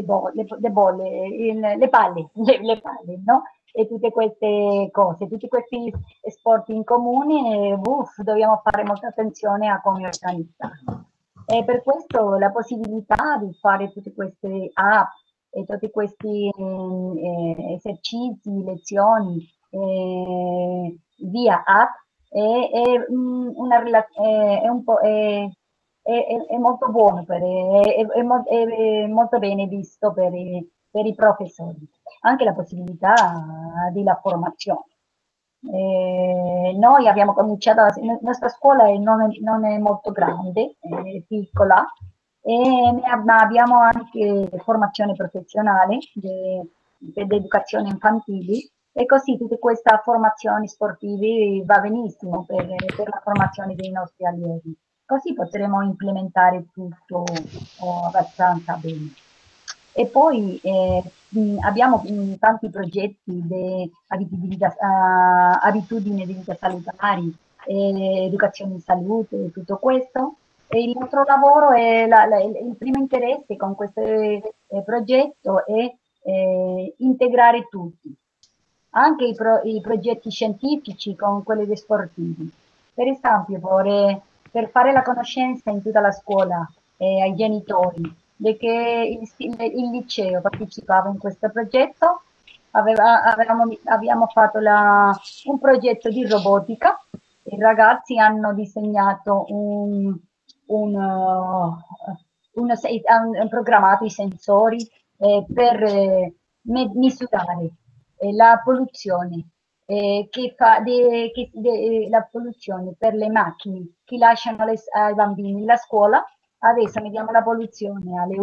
palle, no? E tutte queste cose, tutti questi sport in comune, dobbiamo fare molta attenzione a come organizzarli. E per questo la possibilità di fare tutte queste app tutti questi esercizi, lezioni via app è molto buono, è molto bene visto per i professori. Anche la possibilità della formazione. Noi abbiamo cominciato, la nostra scuola non è molto grande, è piccola, ma abbiamo anche formazione professionale per l'educazione infantile, e così tutta questa formazione sportiva va benissimo per la formazione dei nostri allievi. Così potremo implementare tutto abbastanza bene. E poi abbiamo tanti progetti di abitudini di vita salutari, educazione in salute, tutto questo. E il nostro lavoro è il primo interesse con questo progetto è integrare tutti, anche i progetti scientifici con quelli sportivi. Per esempio, per fare la conoscenza in tutta la scuola ai genitori che il liceo partecipava in questo progetto, abbiamo fatto un progetto di robotica. I ragazzi hanno disegnato hanno programmato i sensori per misurare la polluzione la polluzione per le macchine che lasciano ai bambini la scuola. Adesso vediamo la polluzione alle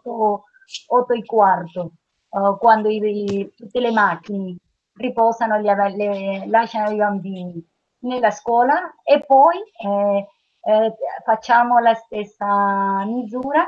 8:15, quando tutte le macchine riposano, lasciano i bambini nella scuola, e poi facciamo la stessa misura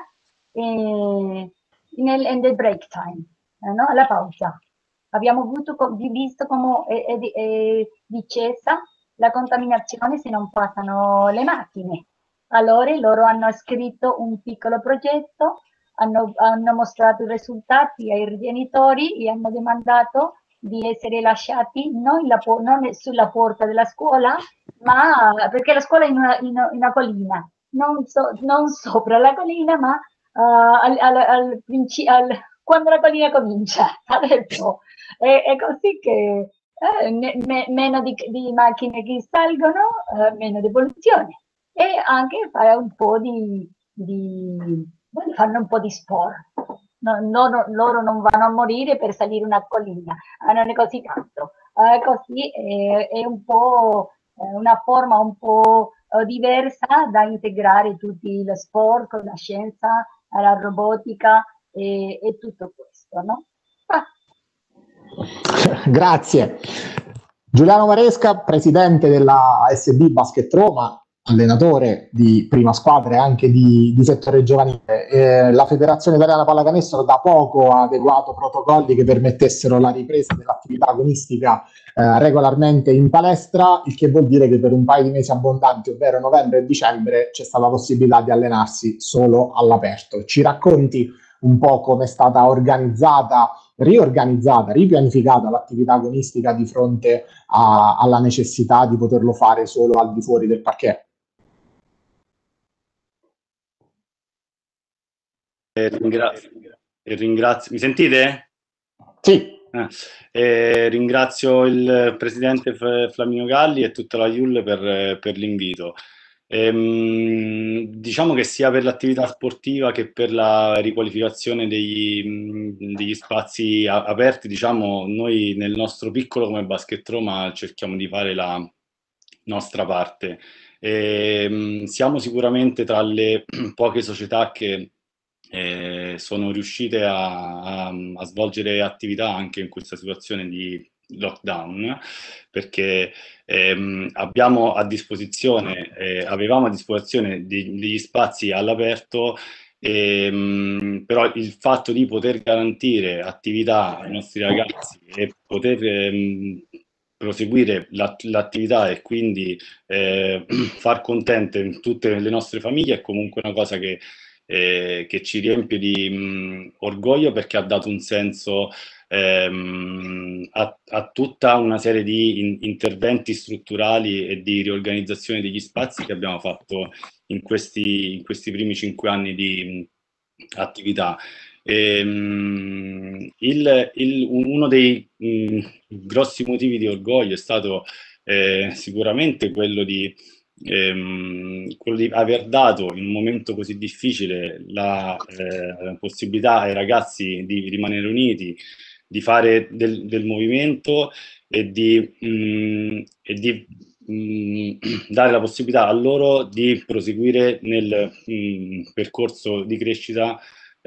nel break time, no? Alla pausa. Abbiamo visto come è discesa la contaminazione se non passano le macchine. Allora loro hanno scritto un piccolo progetto, hanno mostrato i risultati ai genitori e hanno domandato di essere lasciati non sulla porta della scuola, ma perché la scuola è in una collina, non sopra la collina, ma quando la collina comincia. Adesso è così che meno di macchine che salgono, meno di polluzione, e anche fare un po' fanno un po' di sport. Loro non vanno a morire per salire una collina, non è così tanto. Così è un po' una forma un po' diversa da integrare tutti lo sport, la scienza, la robotica e tutto questo, no? Grazie. Giuliano Maresca, presidente della SB Basket Roma, allenatore di prima squadra e anche di settore giovanile. La Federazione Italiana Pallacanestro da poco ha adeguato protocolli che permettessero la ripresa dell'attività agonistica regolarmente in palestra, il che vuol dire che per un paio di mesi abbondanti, ovvero novembre e dicembre, c'è stata la possibilità di allenarsi solo all'aperto. Ci racconti un po' come è stata riorganizzata, ripianificata l'attività agonistica di fronte alla necessità di poterlo fare solo al di fuori del parquet? Ringrazio. Mi sentite? Sì. Ringrazio il presidente Flaminio Galli e tutta la IUL per l'invito. Diciamo che sia per l'attività sportiva che per la riqualificazione degli spazi aperti, diciamo, noi nel nostro piccolo come Basket Roma cerchiamo di fare la nostra parte. Siamo sicuramente tra le poche società che sono riuscite a svolgere attività anche in questa situazione di lockdown, perché avevamo a disposizione degli spazi all'aperto, però il fatto di poter garantire attività ai nostri ragazzi e poter proseguire l'attività e quindi far contente tutte le nostre famiglie è comunque una cosa che ci riempie di orgoglio, perché ha dato un senso a tutta una serie di interventi strutturali e di riorganizzazione degli spazi che abbiamo fatto in questi primi 5 anni di attività. Uno dei grossi motivi di orgoglio è stato sicuramente quello di aver dato in un momento così difficile la possibilità ai ragazzi di rimanere uniti, di fare del movimento e di dare la possibilità a loro di proseguire nel percorso di crescita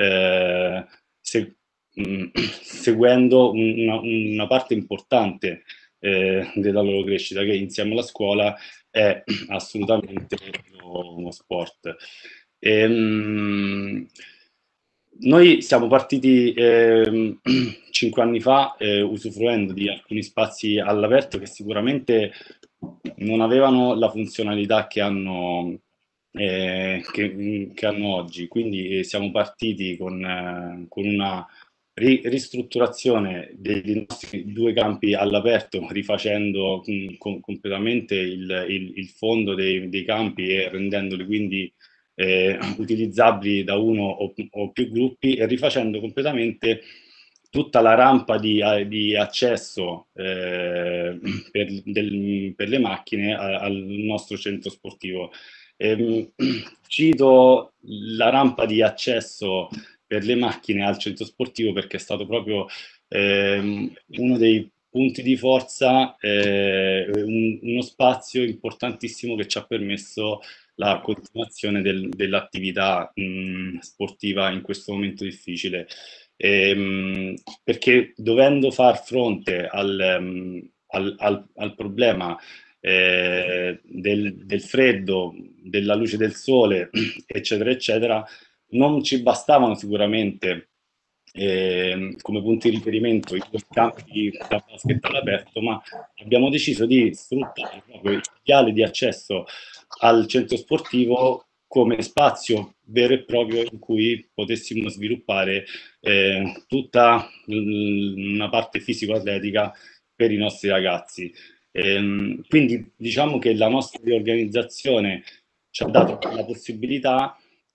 seguendo una parte importante della loro crescita, che insieme alla scuola è assolutamente uno sport. Noi siamo partiti 5 anni fa usufruendo di alcuni spazi all'aperto che sicuramente non avevano la funzionalità che hanno oggi, quindi siamo partiti con una ristrutturazione dei nostri 2 campi all'aperto, rifacendo completamente il fondo dei campi e rendendoli quindi utilizzabili da uno o più gruppi, e rifacendo completamente tutta la rampa di accesso per le macchine al nostro centro sportivo. Cito la rampa di accesso per le macchine al centro sportivo perché è stato proprio uno dei punti di forza, uno spazio importantissimo che ci ha permesso la continuazione dell'attività sportiva in questo momento difficile. Perché dovendo far fronte al problema del freddo, della luce del sole, eccetera, eccetera, non ci bastavano sicuramente come punti di riferimento i 2 campi da basket all'aperto, ma abbiamo deciso di sfruttare proprio il viale di accesso al centro sportivo come spazio vero e proprio in cui potessimo sviluppare tutta una parte fisico-atletica per i nostri ragazzi. Quindi diciamo che la nostra riorganizzazione ci ha dato la possibilità,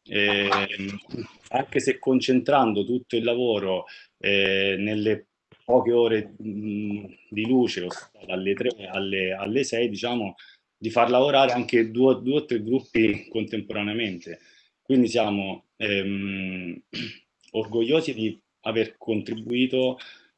anche se concentrando tutto il lavoro nelle poche ore di luce, dalle 3 alle 6, diciamo, di far lavorare anche 2 o 3 gruppi contemporaneamente. Quindi siamo orgogliosi di aver contribuito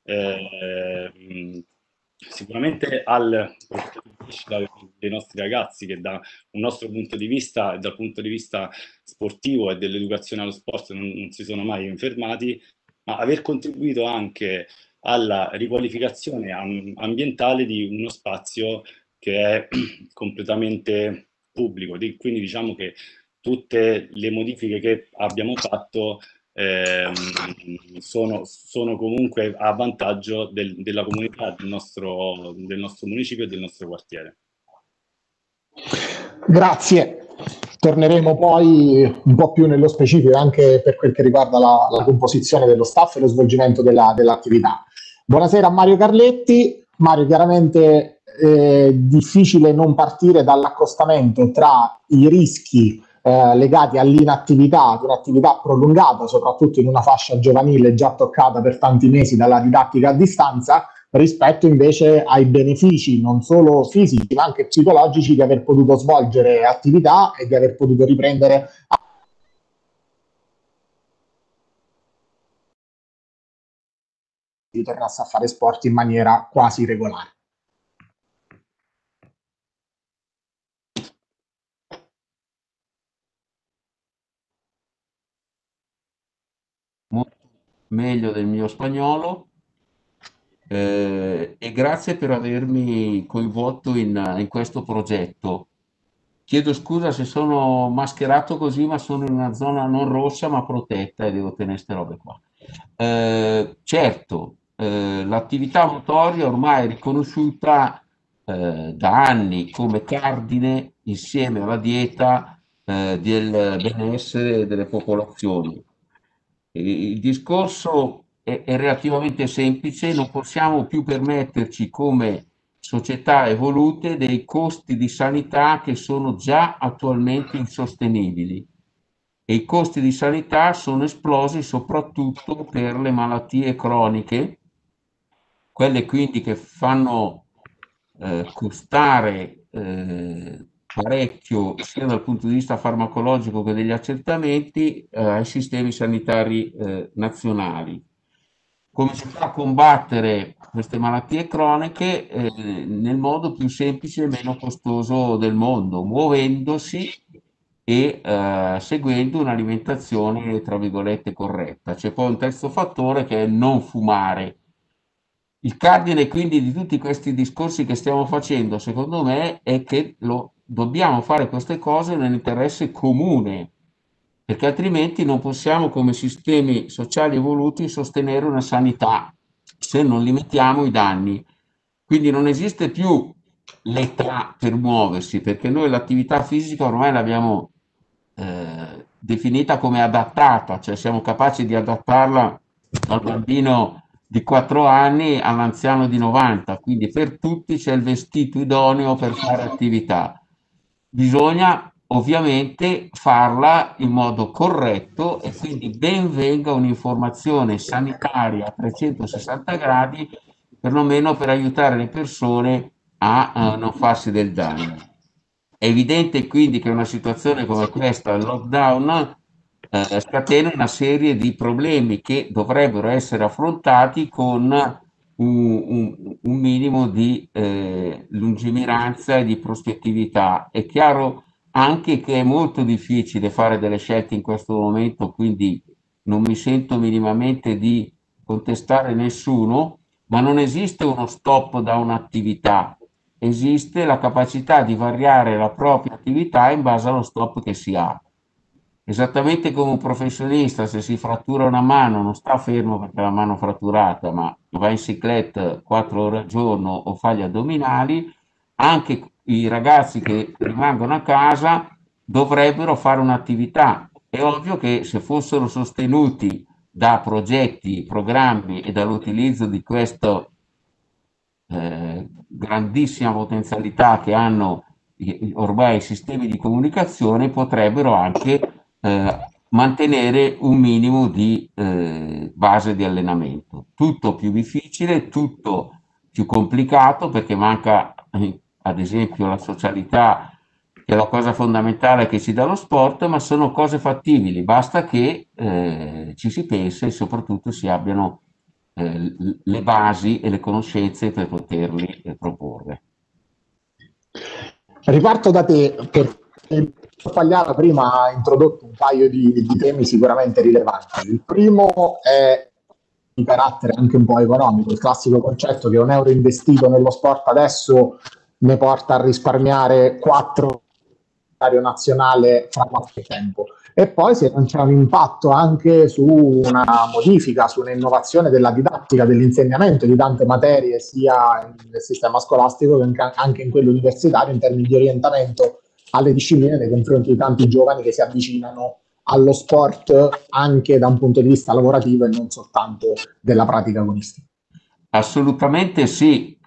sicuramente al crescita dei nostri ragazzi, che da un nostro punto di vista, dal punto di vista sportivo e dell'educazione allo sport, non si sono mai fermati, ma aver contribuito anche alla riqualificazione ambientale di uno spazio che è completamente pubblico. Quindi diciamo che tutte le modifiche che abbiamo fatto sono comunque a vantaggio della comunità del nostro municipio e del nostro quartiere. Grazie. Torneremo poi un po' più nello specifico anche per quel che riguarda la composizione dello staff e lo svolgimento dell'attività. Buonasera a Mario Carletti. Mario, chiaramente difficile non partire dall'accostamento tra i rischi legati all'inattività, ad un'attività prolungata, soprattutto in una fascia giovanile già toccata per tanti mesi dalla didattica a distanza, rispetto invece ai benefici non solo fisici ma anche psicologici di aver potuto svolgere attività e di aver potuto riprendere ritornasse a fare sport in maniera quasi regolare. Molto meglio del mio spagnolo, e grazie per avermi coinvolto in questo progetto. Chiedo scusa se sono mascherato così, ma sono in una zona non rossa ma protetta e devo tenere queste robe qua. Certo, l'attività motoria ormai è riconosciuta da anni come cardine insieme alla dieta del benessere delle popolazioni. Il discorso è relativamente semplice: non possiamo più permetterci come società evolute dei costi di sanità che sono già attualmente insostenibili. e i costi di sanità sono esplosi soprattutto per le malattie croniche, quelle quindi che fanno costare parecchio sia dal punto di vista farmacologico che degli accertamenti ai sistemi sanitari nazionali. Come si fa a combattere queste malattie croniche nel modo più semplice e meno costoso del mondo, muovendosi e seguendo un'alimentazione tra virgolette corretta. C'è poi un terzo fattore che è non fumare. Il cardine quindi di tutti questi discorsi che stiamo facendo, secondo me, è che dobbiamo fare queste cose nell'interesse comune, perché altrimenti non possiamo, come sistemi sociali evoluti, sostenere una sanità se non limitiamo i danni. Quindi non esiste più l'età per muoversi, perché noi l'attività fisica ormai l'abbiamo definita come adattata, cioè siamo capaci di adattarla dal bambino di 4 anni all'anziano di 90, quindi per tutti c'è il vestito idoneo per fare attività. Bisogna ovviamente farla in modo corretto e quindi ben venga un'informazione sanitaria a 360 gradi, perlomeno per aiutare le persone a non farsi del danno. È evidente quindi che una situazione come questa, il lockdown, scatena una serie di problemi che dovrebbero essere affrontati con un minimo di lungimiranza e di prospettività. È chiaro anche che è molto difficile fare delle scelte in questo momento, quindi non mi sento minimamente di contestare nessuno, ma non esiste uno stop da un'attività, esiste la capacità di variare la propria attività in base allo stop che si ha. Esattamente come un professionista, se si frattura una mano, non sta fermo perché ha la mano fratturata, ma va in cicletta 4 ore al giorno o fa gli addominali, anche i ragazzi che rimangono a casa dovrebbero fare un'attività. È ovvio che se fossero sostenuti da progetti, programmi e dall'utilizzo di questo grandissima potenzialità che hanno ormai i sistemi di comunicazione, potrebbero anche mantenere un minimo di base di allenamento. Tutto più difficile, tutto più complicato perché manca ad esempio la socialità, che è la cosa fondamentale che ci dà lo sport, ma sono cose fattibili, basta che ci si pensi e soprattutto si abbiano le basi e le conoscenze per poterli proporre. Riparto da te perché Pagliara prima ha introdotto un paio di temi sicuramente rilevanti. Il primo è di carattere anche un po' economico, il classico concetto che un euro investito nello sport adesso ne porta a risparmiare 4 nazionale fra qualche tempo. E poi se non c'è un impatto anche su una modifica, su un'innovazione della didattica, dell'insegnamento di tante materie, sia nel sistema scolastico che anche in quello universitario, in termini di orientamento alle discipline nei confronti di tanti giovani che si avvicinano allo sport anche da un punto di vista lavorativo e non soltanto della pratica agonistica. Assolutamente sì.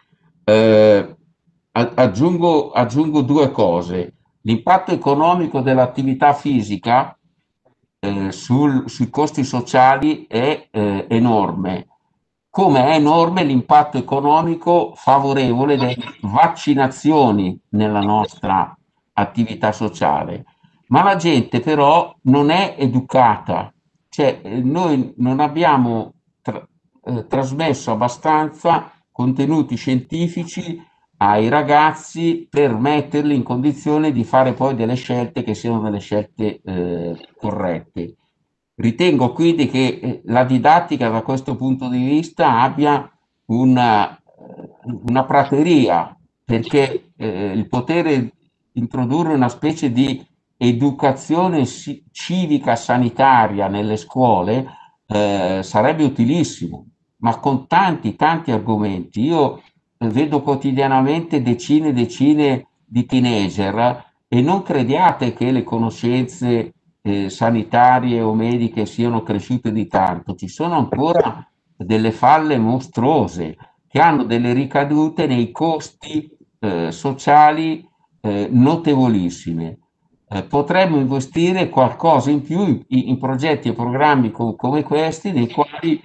Aggiungo 2 cose. L'impatto economico dell'attività fisica sui costi sociali è enorme, come è enorme l'impatto economico favorevole delle vaccinazioni nella nostra attività sociale. Ma la gente però non è educata, cioè noi non abbiamo trasmesso abbastanza contenuti scientifici ai ragazzi per metterli in condizione di fare poi delle scelte che siano delle scelte corrette. Ritengo quindi che la didattica da questo punto di vista abbia una prateria, perché il poter introdurre una specie di educazione civica sanitaria nelle scuole sarebbe utilissimo, ma con tanti argomenti. Io vedo quotidianamente decine e decine di teenager e non crediate che le conoscenze sanitarie o mediche siano cresciute di tanto, ci sono ancora delle falle mostruose che hanno delle ricadute nei costi sociali notevolissime. potremmo investire qualcosa in più in progetti e programmi come questi, nei quali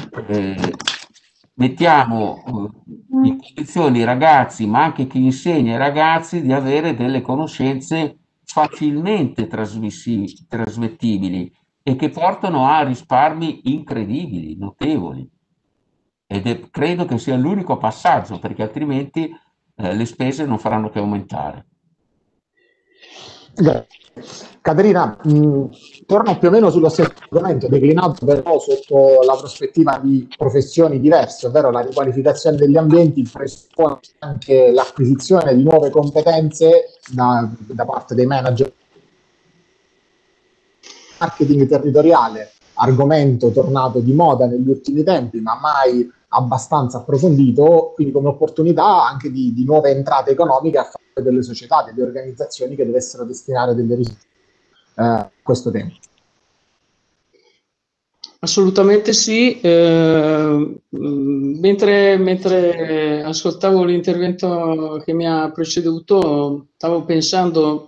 mettiamo in condizioni i ragazzi, ma anche chi insegna ai ragazzi, di avere delle conoscenze facilmente trasmettibili e che portano a risparmi incredibili, notevoli. Credo che sia l'unico passaggio, perché altrimenti le spese non faranno che aumentare. Caterina, torno più o meno sullo stesso argomento, declinato però sotto la prospettiva di professioni diverse, ovvero la riqualificazione degli ambienti presuppone anche l'acquisizione di nuove competenze da parte dei manager. Marketing territoriale, argomento tornato di moda negli ultimi tempi, ma mai abbastanza approfondito, quindi come opportunità anche di nuove entrate economiche a favore delle società, delle organizzazioni che dovessero destinare delle risorse a questo tema. Assolutamente sì. Mentre ascoltavo l'intervento che mi ha preceduto, stavo pensando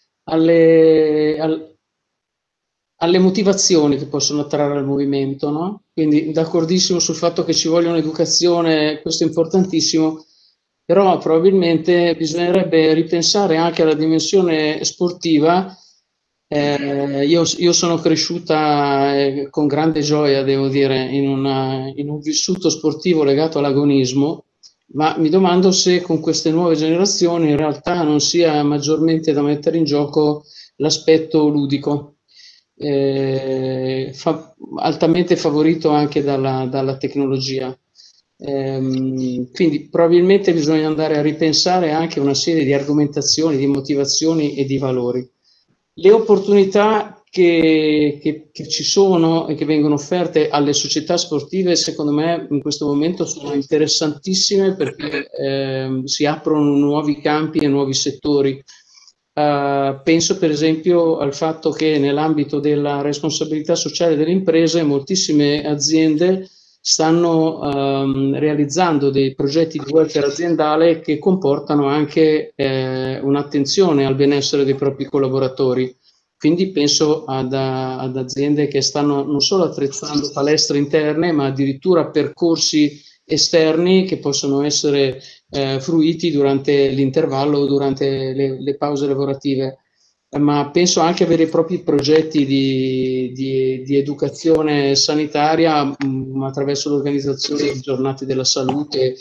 alle motivazioni che possono attrarre al movimento, no? Quindi d'accordissimo sul fatto che ci voglia un'educazione, questo è importantissimo, però probabilmente bisognerebbe ripensare anche alla dimensione sportiva. Io sono cresciuta con grande gioia, devo dire, in un vissuto sportivo legato all'agonismo, ma mi domando se con queste nuove generazioni in realtà non sia maggiormente da mettere in gioco l'aspetto ludico. Altamente favorito anche dalla tecnologia. Quindi probabilmente bisogna andare a ripensare anche una serie di argomentazioni, di motivazioni e di valori. Le opportunità che ci sono e che vengono offerte alle società sportive, secondo me in questo momento sono interessantissime, perché si aprono nuovi campi e nuovi settori. Penso per esempio al fatto che nell'ambito della responsabilità sociale delle imprese moltissime aziende stanno realizzando dei progetti di welfare aziendale che comportano anche un'attenzione al benessere dei propri collaboratori. Quindi penso ad aziende che stanno non solo attrezzando palestre interne, ma addirittura percorsi esterni che possono essere fruiti durante l'intervallo o durante le pause lavorative. Ma penso anche a veri e propri progetti di educazione sanitaria attraverso l'organizzazione di giornate della salute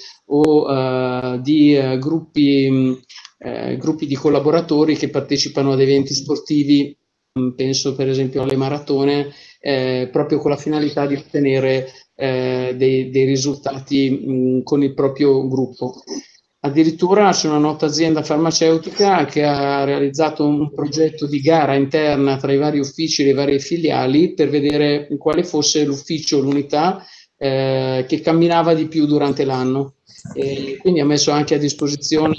o di gruppi di collaboratori che partecipano ad eventi sportivi, penso per esempio alle maratone, proprio con la finalità di ottenere dei risultati con il proprio gruppo. Addirittura c'è una nota azienda farmaceutica che ha realizzato un progetto di gara interna tra i vari uffici e le varie filiali per vedere quale fosse l'ufficio, l'unità che camminava di più durante l'anno. E quindi ha messo anche a disposizione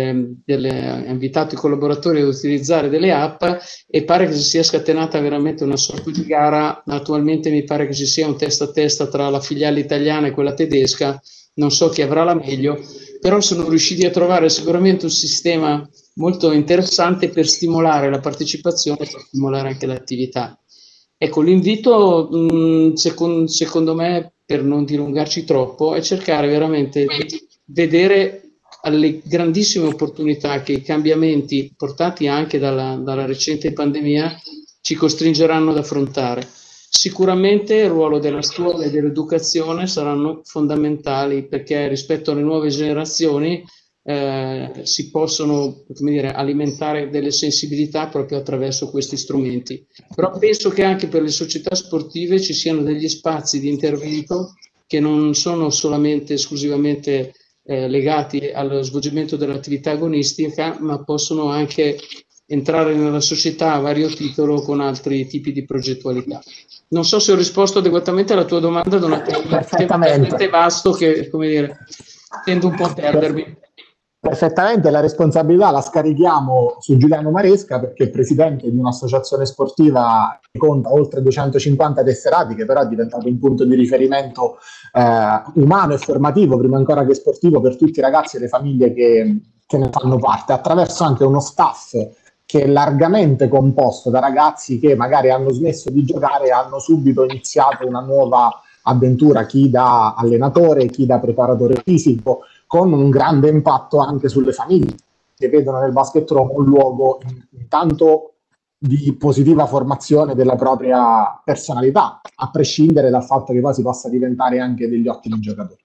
ha invitato i collaboratori ad utilizzare delle app, e pare che si sia scatenata veramente una sorta di gara. Attualmente mi pare che ci sia un testa a testa tra la filiale italiana e quella tedesca, non so chi avrà la meglio, però sono riusciti a trovare sicuramente un sistema molto interessante per stimolare la partecipazione e per stimolare anche l'attività. Ecco, l'invito secondo me, per non dilungarci troppo, è cercare veramente di vedere alle grandissime opportunità che i cambiamenti portati anche dalla recente pandemia ci costringeranno ad affrontare. Sicuramente il ruolo della scuola e dell'educazione saranno fondamentali, perché rispetto alle nuove generazioni si possono, come dire, alimentare delle sensibilità proprio attraverso questi strumenti. Però penso che anche per le società sportive ci siano degli spazi di intervento che non sono solamente esclusivamente legati allo svolgimento dell'attività agonistica, ma possono anche entrare nella società a vario titolo con altri tipi di progettualità. Non so se ho risposto adeguatamente alla tua domanda, Donatello, perché è talmente vasto che, come dire, tendo un po' a perdermi. Perfettamente, la responsabilità la scarichiamo su Giuliano Maresca, perché è presidente di un'associazione sportiva che conta oltre 250 tesserati, che però è diventato un punto di riferimento umano e formativo, prima ancora che sportivo, per tutti i ragazzi e le famiglie che ne fanno parte, attraverso anche uno staff che è largamente composto da ragazzi che magari hanno smesso di giocare e hanno subito iniziato una nuova avventura, chi da allenatore, chi da preparatore fisico, con un grande impatto anche sulle famiglie, che vedono nel Basket Roma un luogo intanto di positiva formazione della propria personalità, a prescindere dal fatto che poi si possa diventare anche degli ottimi giocatori.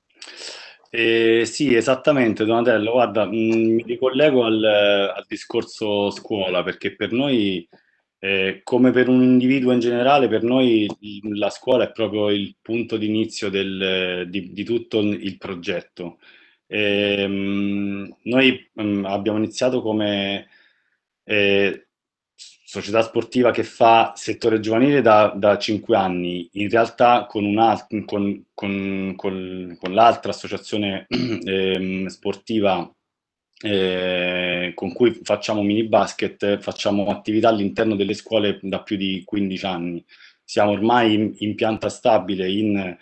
Sì, esattamente, Donatello. Guarda, mi ricollego al discorso scuola, perché per noi, come per un individuo in generale, per noi la scuola è proprio il punto d'inizio di tutto il progetto. Noi abbiamo iniziato come società sportiva che fa settore giovanile da 5 anni, in realtà con l'altra associazione sportiva con cui facciamo mini basket, facciamo attività all'interno delle scuole da più di 15 anni. Siamo ormai in pianta stabile in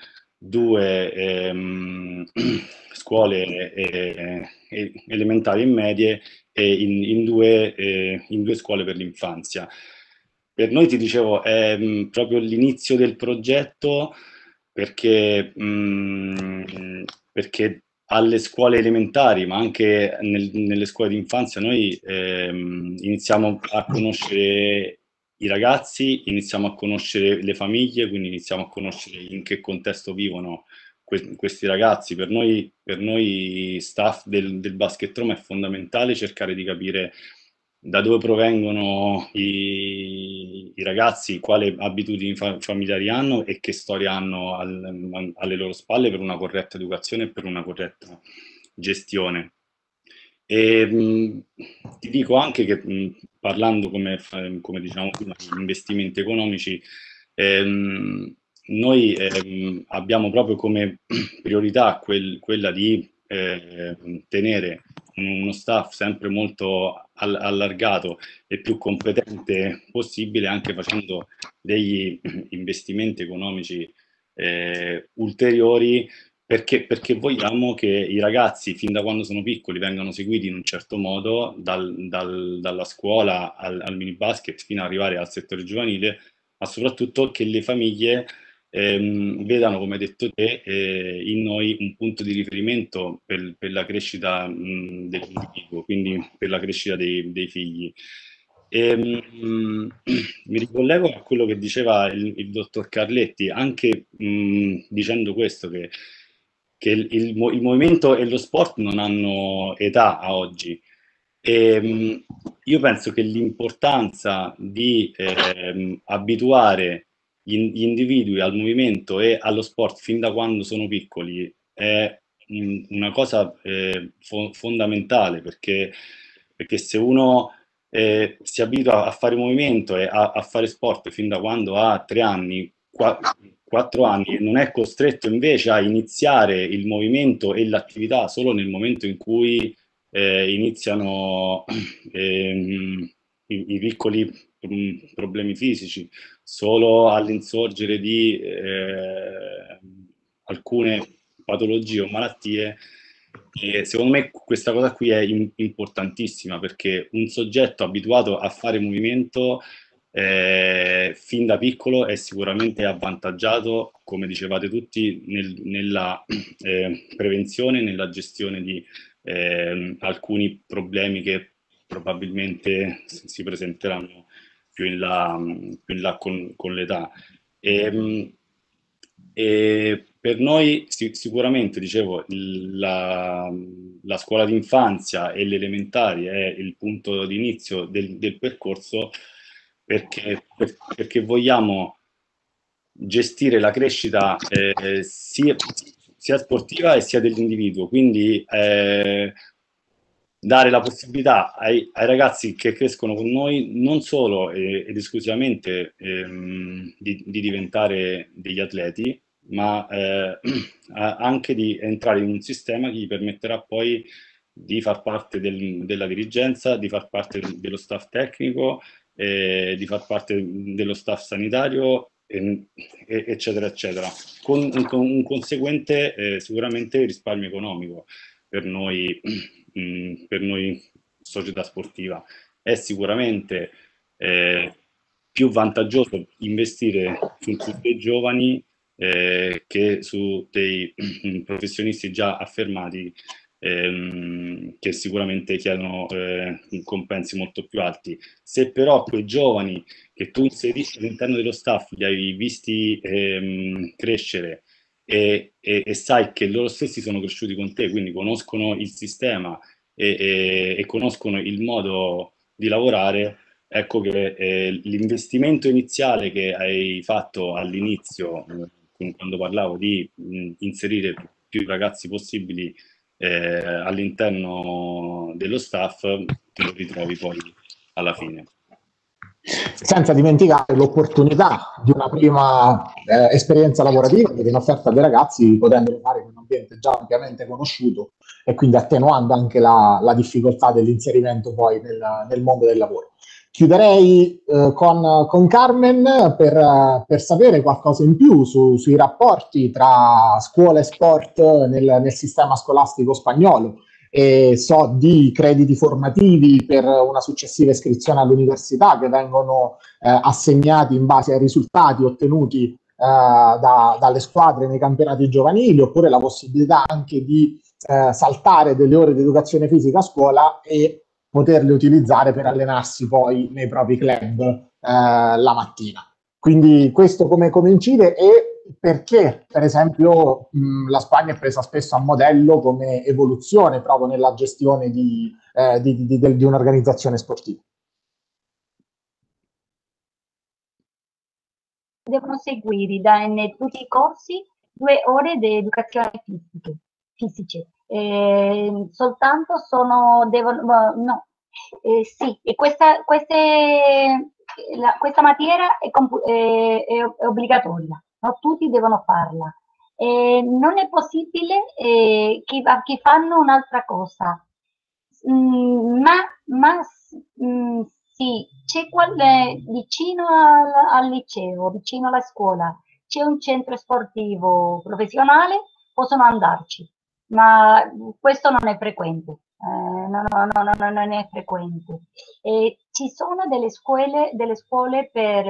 2 scuole elementari e medie e in due scuole per l'infanzia. Per noi, ti dicevo, è proprio l'inizio del progetto, perché alle scuole elementari, ma anche nelle scuole di infanzia, noi iniziamo a conoscere i ragazzi, iniziamo a conoscere le famiglie, quindi iniziamo a conoscere in che contesto vivono questi ragazzi. Per noi staff del Basket Roma è fondamentale cercare di capire da dove provengono i ragazzi, quali abitudini familiari hanno e che storia hanno alle loro spalle per una corretta educazione e per una corretta gestione. E ti dico anche che parlando, come diciamo prima, di investimenti economici, noi abbiamo proprio come priorità quella di tenere uno staff sempre molto allargato e più competente possibile, anche facendo degli investimenti economici ulteriori, perché vogliamo che i ragazzi, fin da quando sono piccoli, vengano seguiti in un certo modo, dalla scuola al mini basket fino ad arrivare al settore giovanile, ma soprattutto che le famiglie vedano, come hai detto te, in noi un punto di riferimento per la crescita dell'individuo, quindi per la crescita dei figli. Mi ricollego a quello che diceva il dottor Carletti, anche dicendo questo, che il movimento e lo sport non hanno età a oggi. Io penso che l'importanza di abituare gli individui al movimento e allo sport fin da quando sono piccoli è una cosa fondamentale, perché se uno si abitua a fare movimento e a fare sport fin da quando ha 3 anni, 4 anni, e non è costretto invece a iniziare il movimento e l'attività solo nel momento in cui iniziano i piccoli problemi fisici, solo all'insorgere di alcune patologie o malattie. E secondo me questa cosa qui è importantissima, perché un soggetto abituato a fare movimento fin da piccolo è sicuramente avvantaggiato, come dicevate tutti, nella prevenzione, nella gestione di alcuni problemi che probabilmente si presenteranno più in là con l'età. E per noi sicuramente, dicevo, la scuola d'infanzia e le elementari è il punto di inizio del percorso, perché vogliamo gestire la crescita sia sportiva e sia dell'individuo, quindi dare la possibilità ai ragazzi che crescono con noi non solo ed esclusivamente di diventare degli atleti, ma anche di entrare in un sistema che gli permetterà poi di far parte della dirigenza, di far parte dello staff tecnico, di far parte dello staff sanitario, eccetera, eccetera, con un conseguente sicuramente risparmio economico per noi società sportiva. è sicuramente più vantaggioso investire su dei giovani che su dei professionisti già affermati, che sicuramente chiedono compensi molto più alti. Se però quei giovani che tu inserisci all'interno dello staff li hai visti crescere e sai che loro stessi sono cresciuti con te, quindi conoscono il sistema e conoscono il modo di lavorare, ecco che l'investimento iniziale che hai fatto all'inizio, quando parlavo di inserire più ragazzi possibili all'interno dello staff, te lo ritrovi poi alla fine. Senza dimenticare l'opportunità di una prima esperienza lavorativa, di un'offerta dei ragazzi, potendolo fare in un ambiente già ampiamente conosciuto e quindi attenuando anche la difficoltà dell'inserimento poi nel mondo del lavoro. Chiuderei con Carmen per sapere qualcosa in più sui rapporti tra scuola e sport nel sistema scolastico spagnolo. E so di crediti formativi per una successiva iscrizione all'università che vengono assegnati in base ai risultati ottenuti dalle squadre nei campionati giovanili, oppure la possibilità anche di saltare delle ore di educazione fisica a scuola e poterle utilizzare per allenarsi poi nei propri club la mattina. Quindi questo come incide e perché, per esempio, la Spagna è presa spesso a modello come evoluzione proprio nella gestione di un'organizzazione sportiva. Devono seguire in tutti i corsi 2 ore di educazione fisiche. Soltanto sì, e questa materia è obbligatoria, no? Tutti devono farla. Non è possibile che fanno un'altra cosa, sì, c'è vicino al liceo, vicino alla scuola, c'è un centro sportivo professionale, possono andarci, ma questo non è frequente. Non è frequente. Ci sono delle scuole per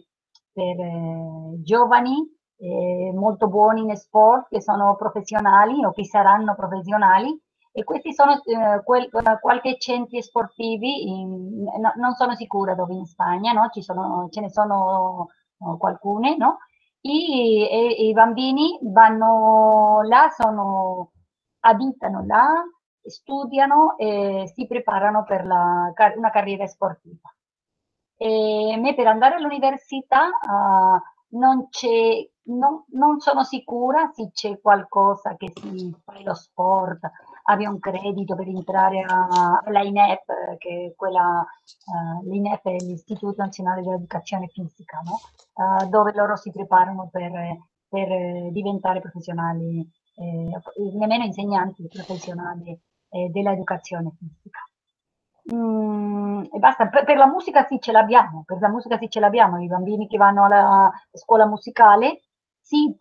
giovani molto buoni in sport, che sono professionali o che saranno professionali, e questi sono qualche centri sportivi, non sono sicura dove in Spagna, no? Ce ne sono qualcune, no? I bambini vanno là, abitano là, studiano e si preparano per una carriera sportiva. E me per andare all'università non sono sicura se c'è qualcosa che si fa lo sport, abbia un credito per entrare all'INEF, che è quella, l'INEF è l'Istituto Nazionale dell'Educazione Fisica, no? Dove loro si preparano per diventare professionali, nemmeno insegnanti professionali dell'educazione fisica. E basta, per la musica sì ce l'abbiamo, i bambini che vanno alla scuola musicale sì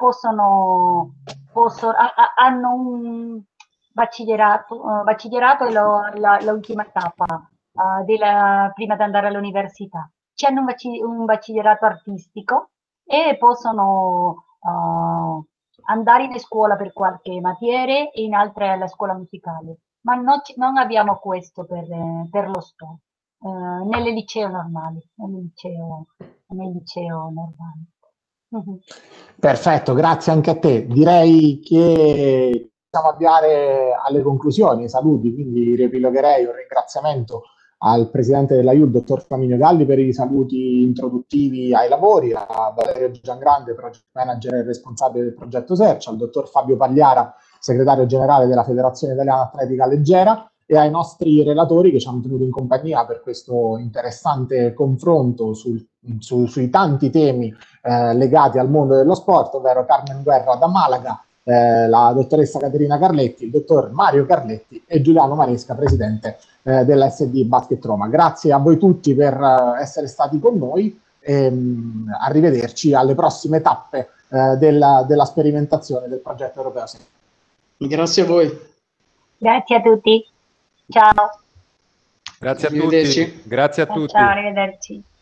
hanno un baccellierato è l'ultima tappa prima di andare all'università. Hanno un baccellierato artistico e possono andare in scuola per qualche materia e in altre alla scuola musicale. Ma non abbiamo questo per lo sport, nel liceo normale, Perfetto, grazie anche a te. Direi che possiamo avviare alle conclusioni, ai saluti, quindi riepilogherei un ringraziamento al presidente della IUD, dottor Flaminio Galli, per i saluti introduttivi ai lavori, a Valerio Giangrande, project manager e responsabile del progetto Search, al dottor Fabio Pagliara, segretario generale della Federazione Italiana Atletica Leggera, e ai nostri relatori che ci hanno tenuto in compagnia per questo interessante confronto sui tanti temi legati al mondo dello sport, ovvero Carmen Guerra da Malaga, la dottoressa Caterina Carletti, il dottor Mario Carletti e Giuliano Maresca, presidente dell'SD Basket Roma. Grazie a voi tutti per essere stati con noi e arrivederci alle prossime tappe della sperimentazione del progetto europeo. Grazie a voi. Grazie a tutti. Ciao. Grazie a Arrivederci. tutti. Grazie a tutti. Ciao, arrivederci.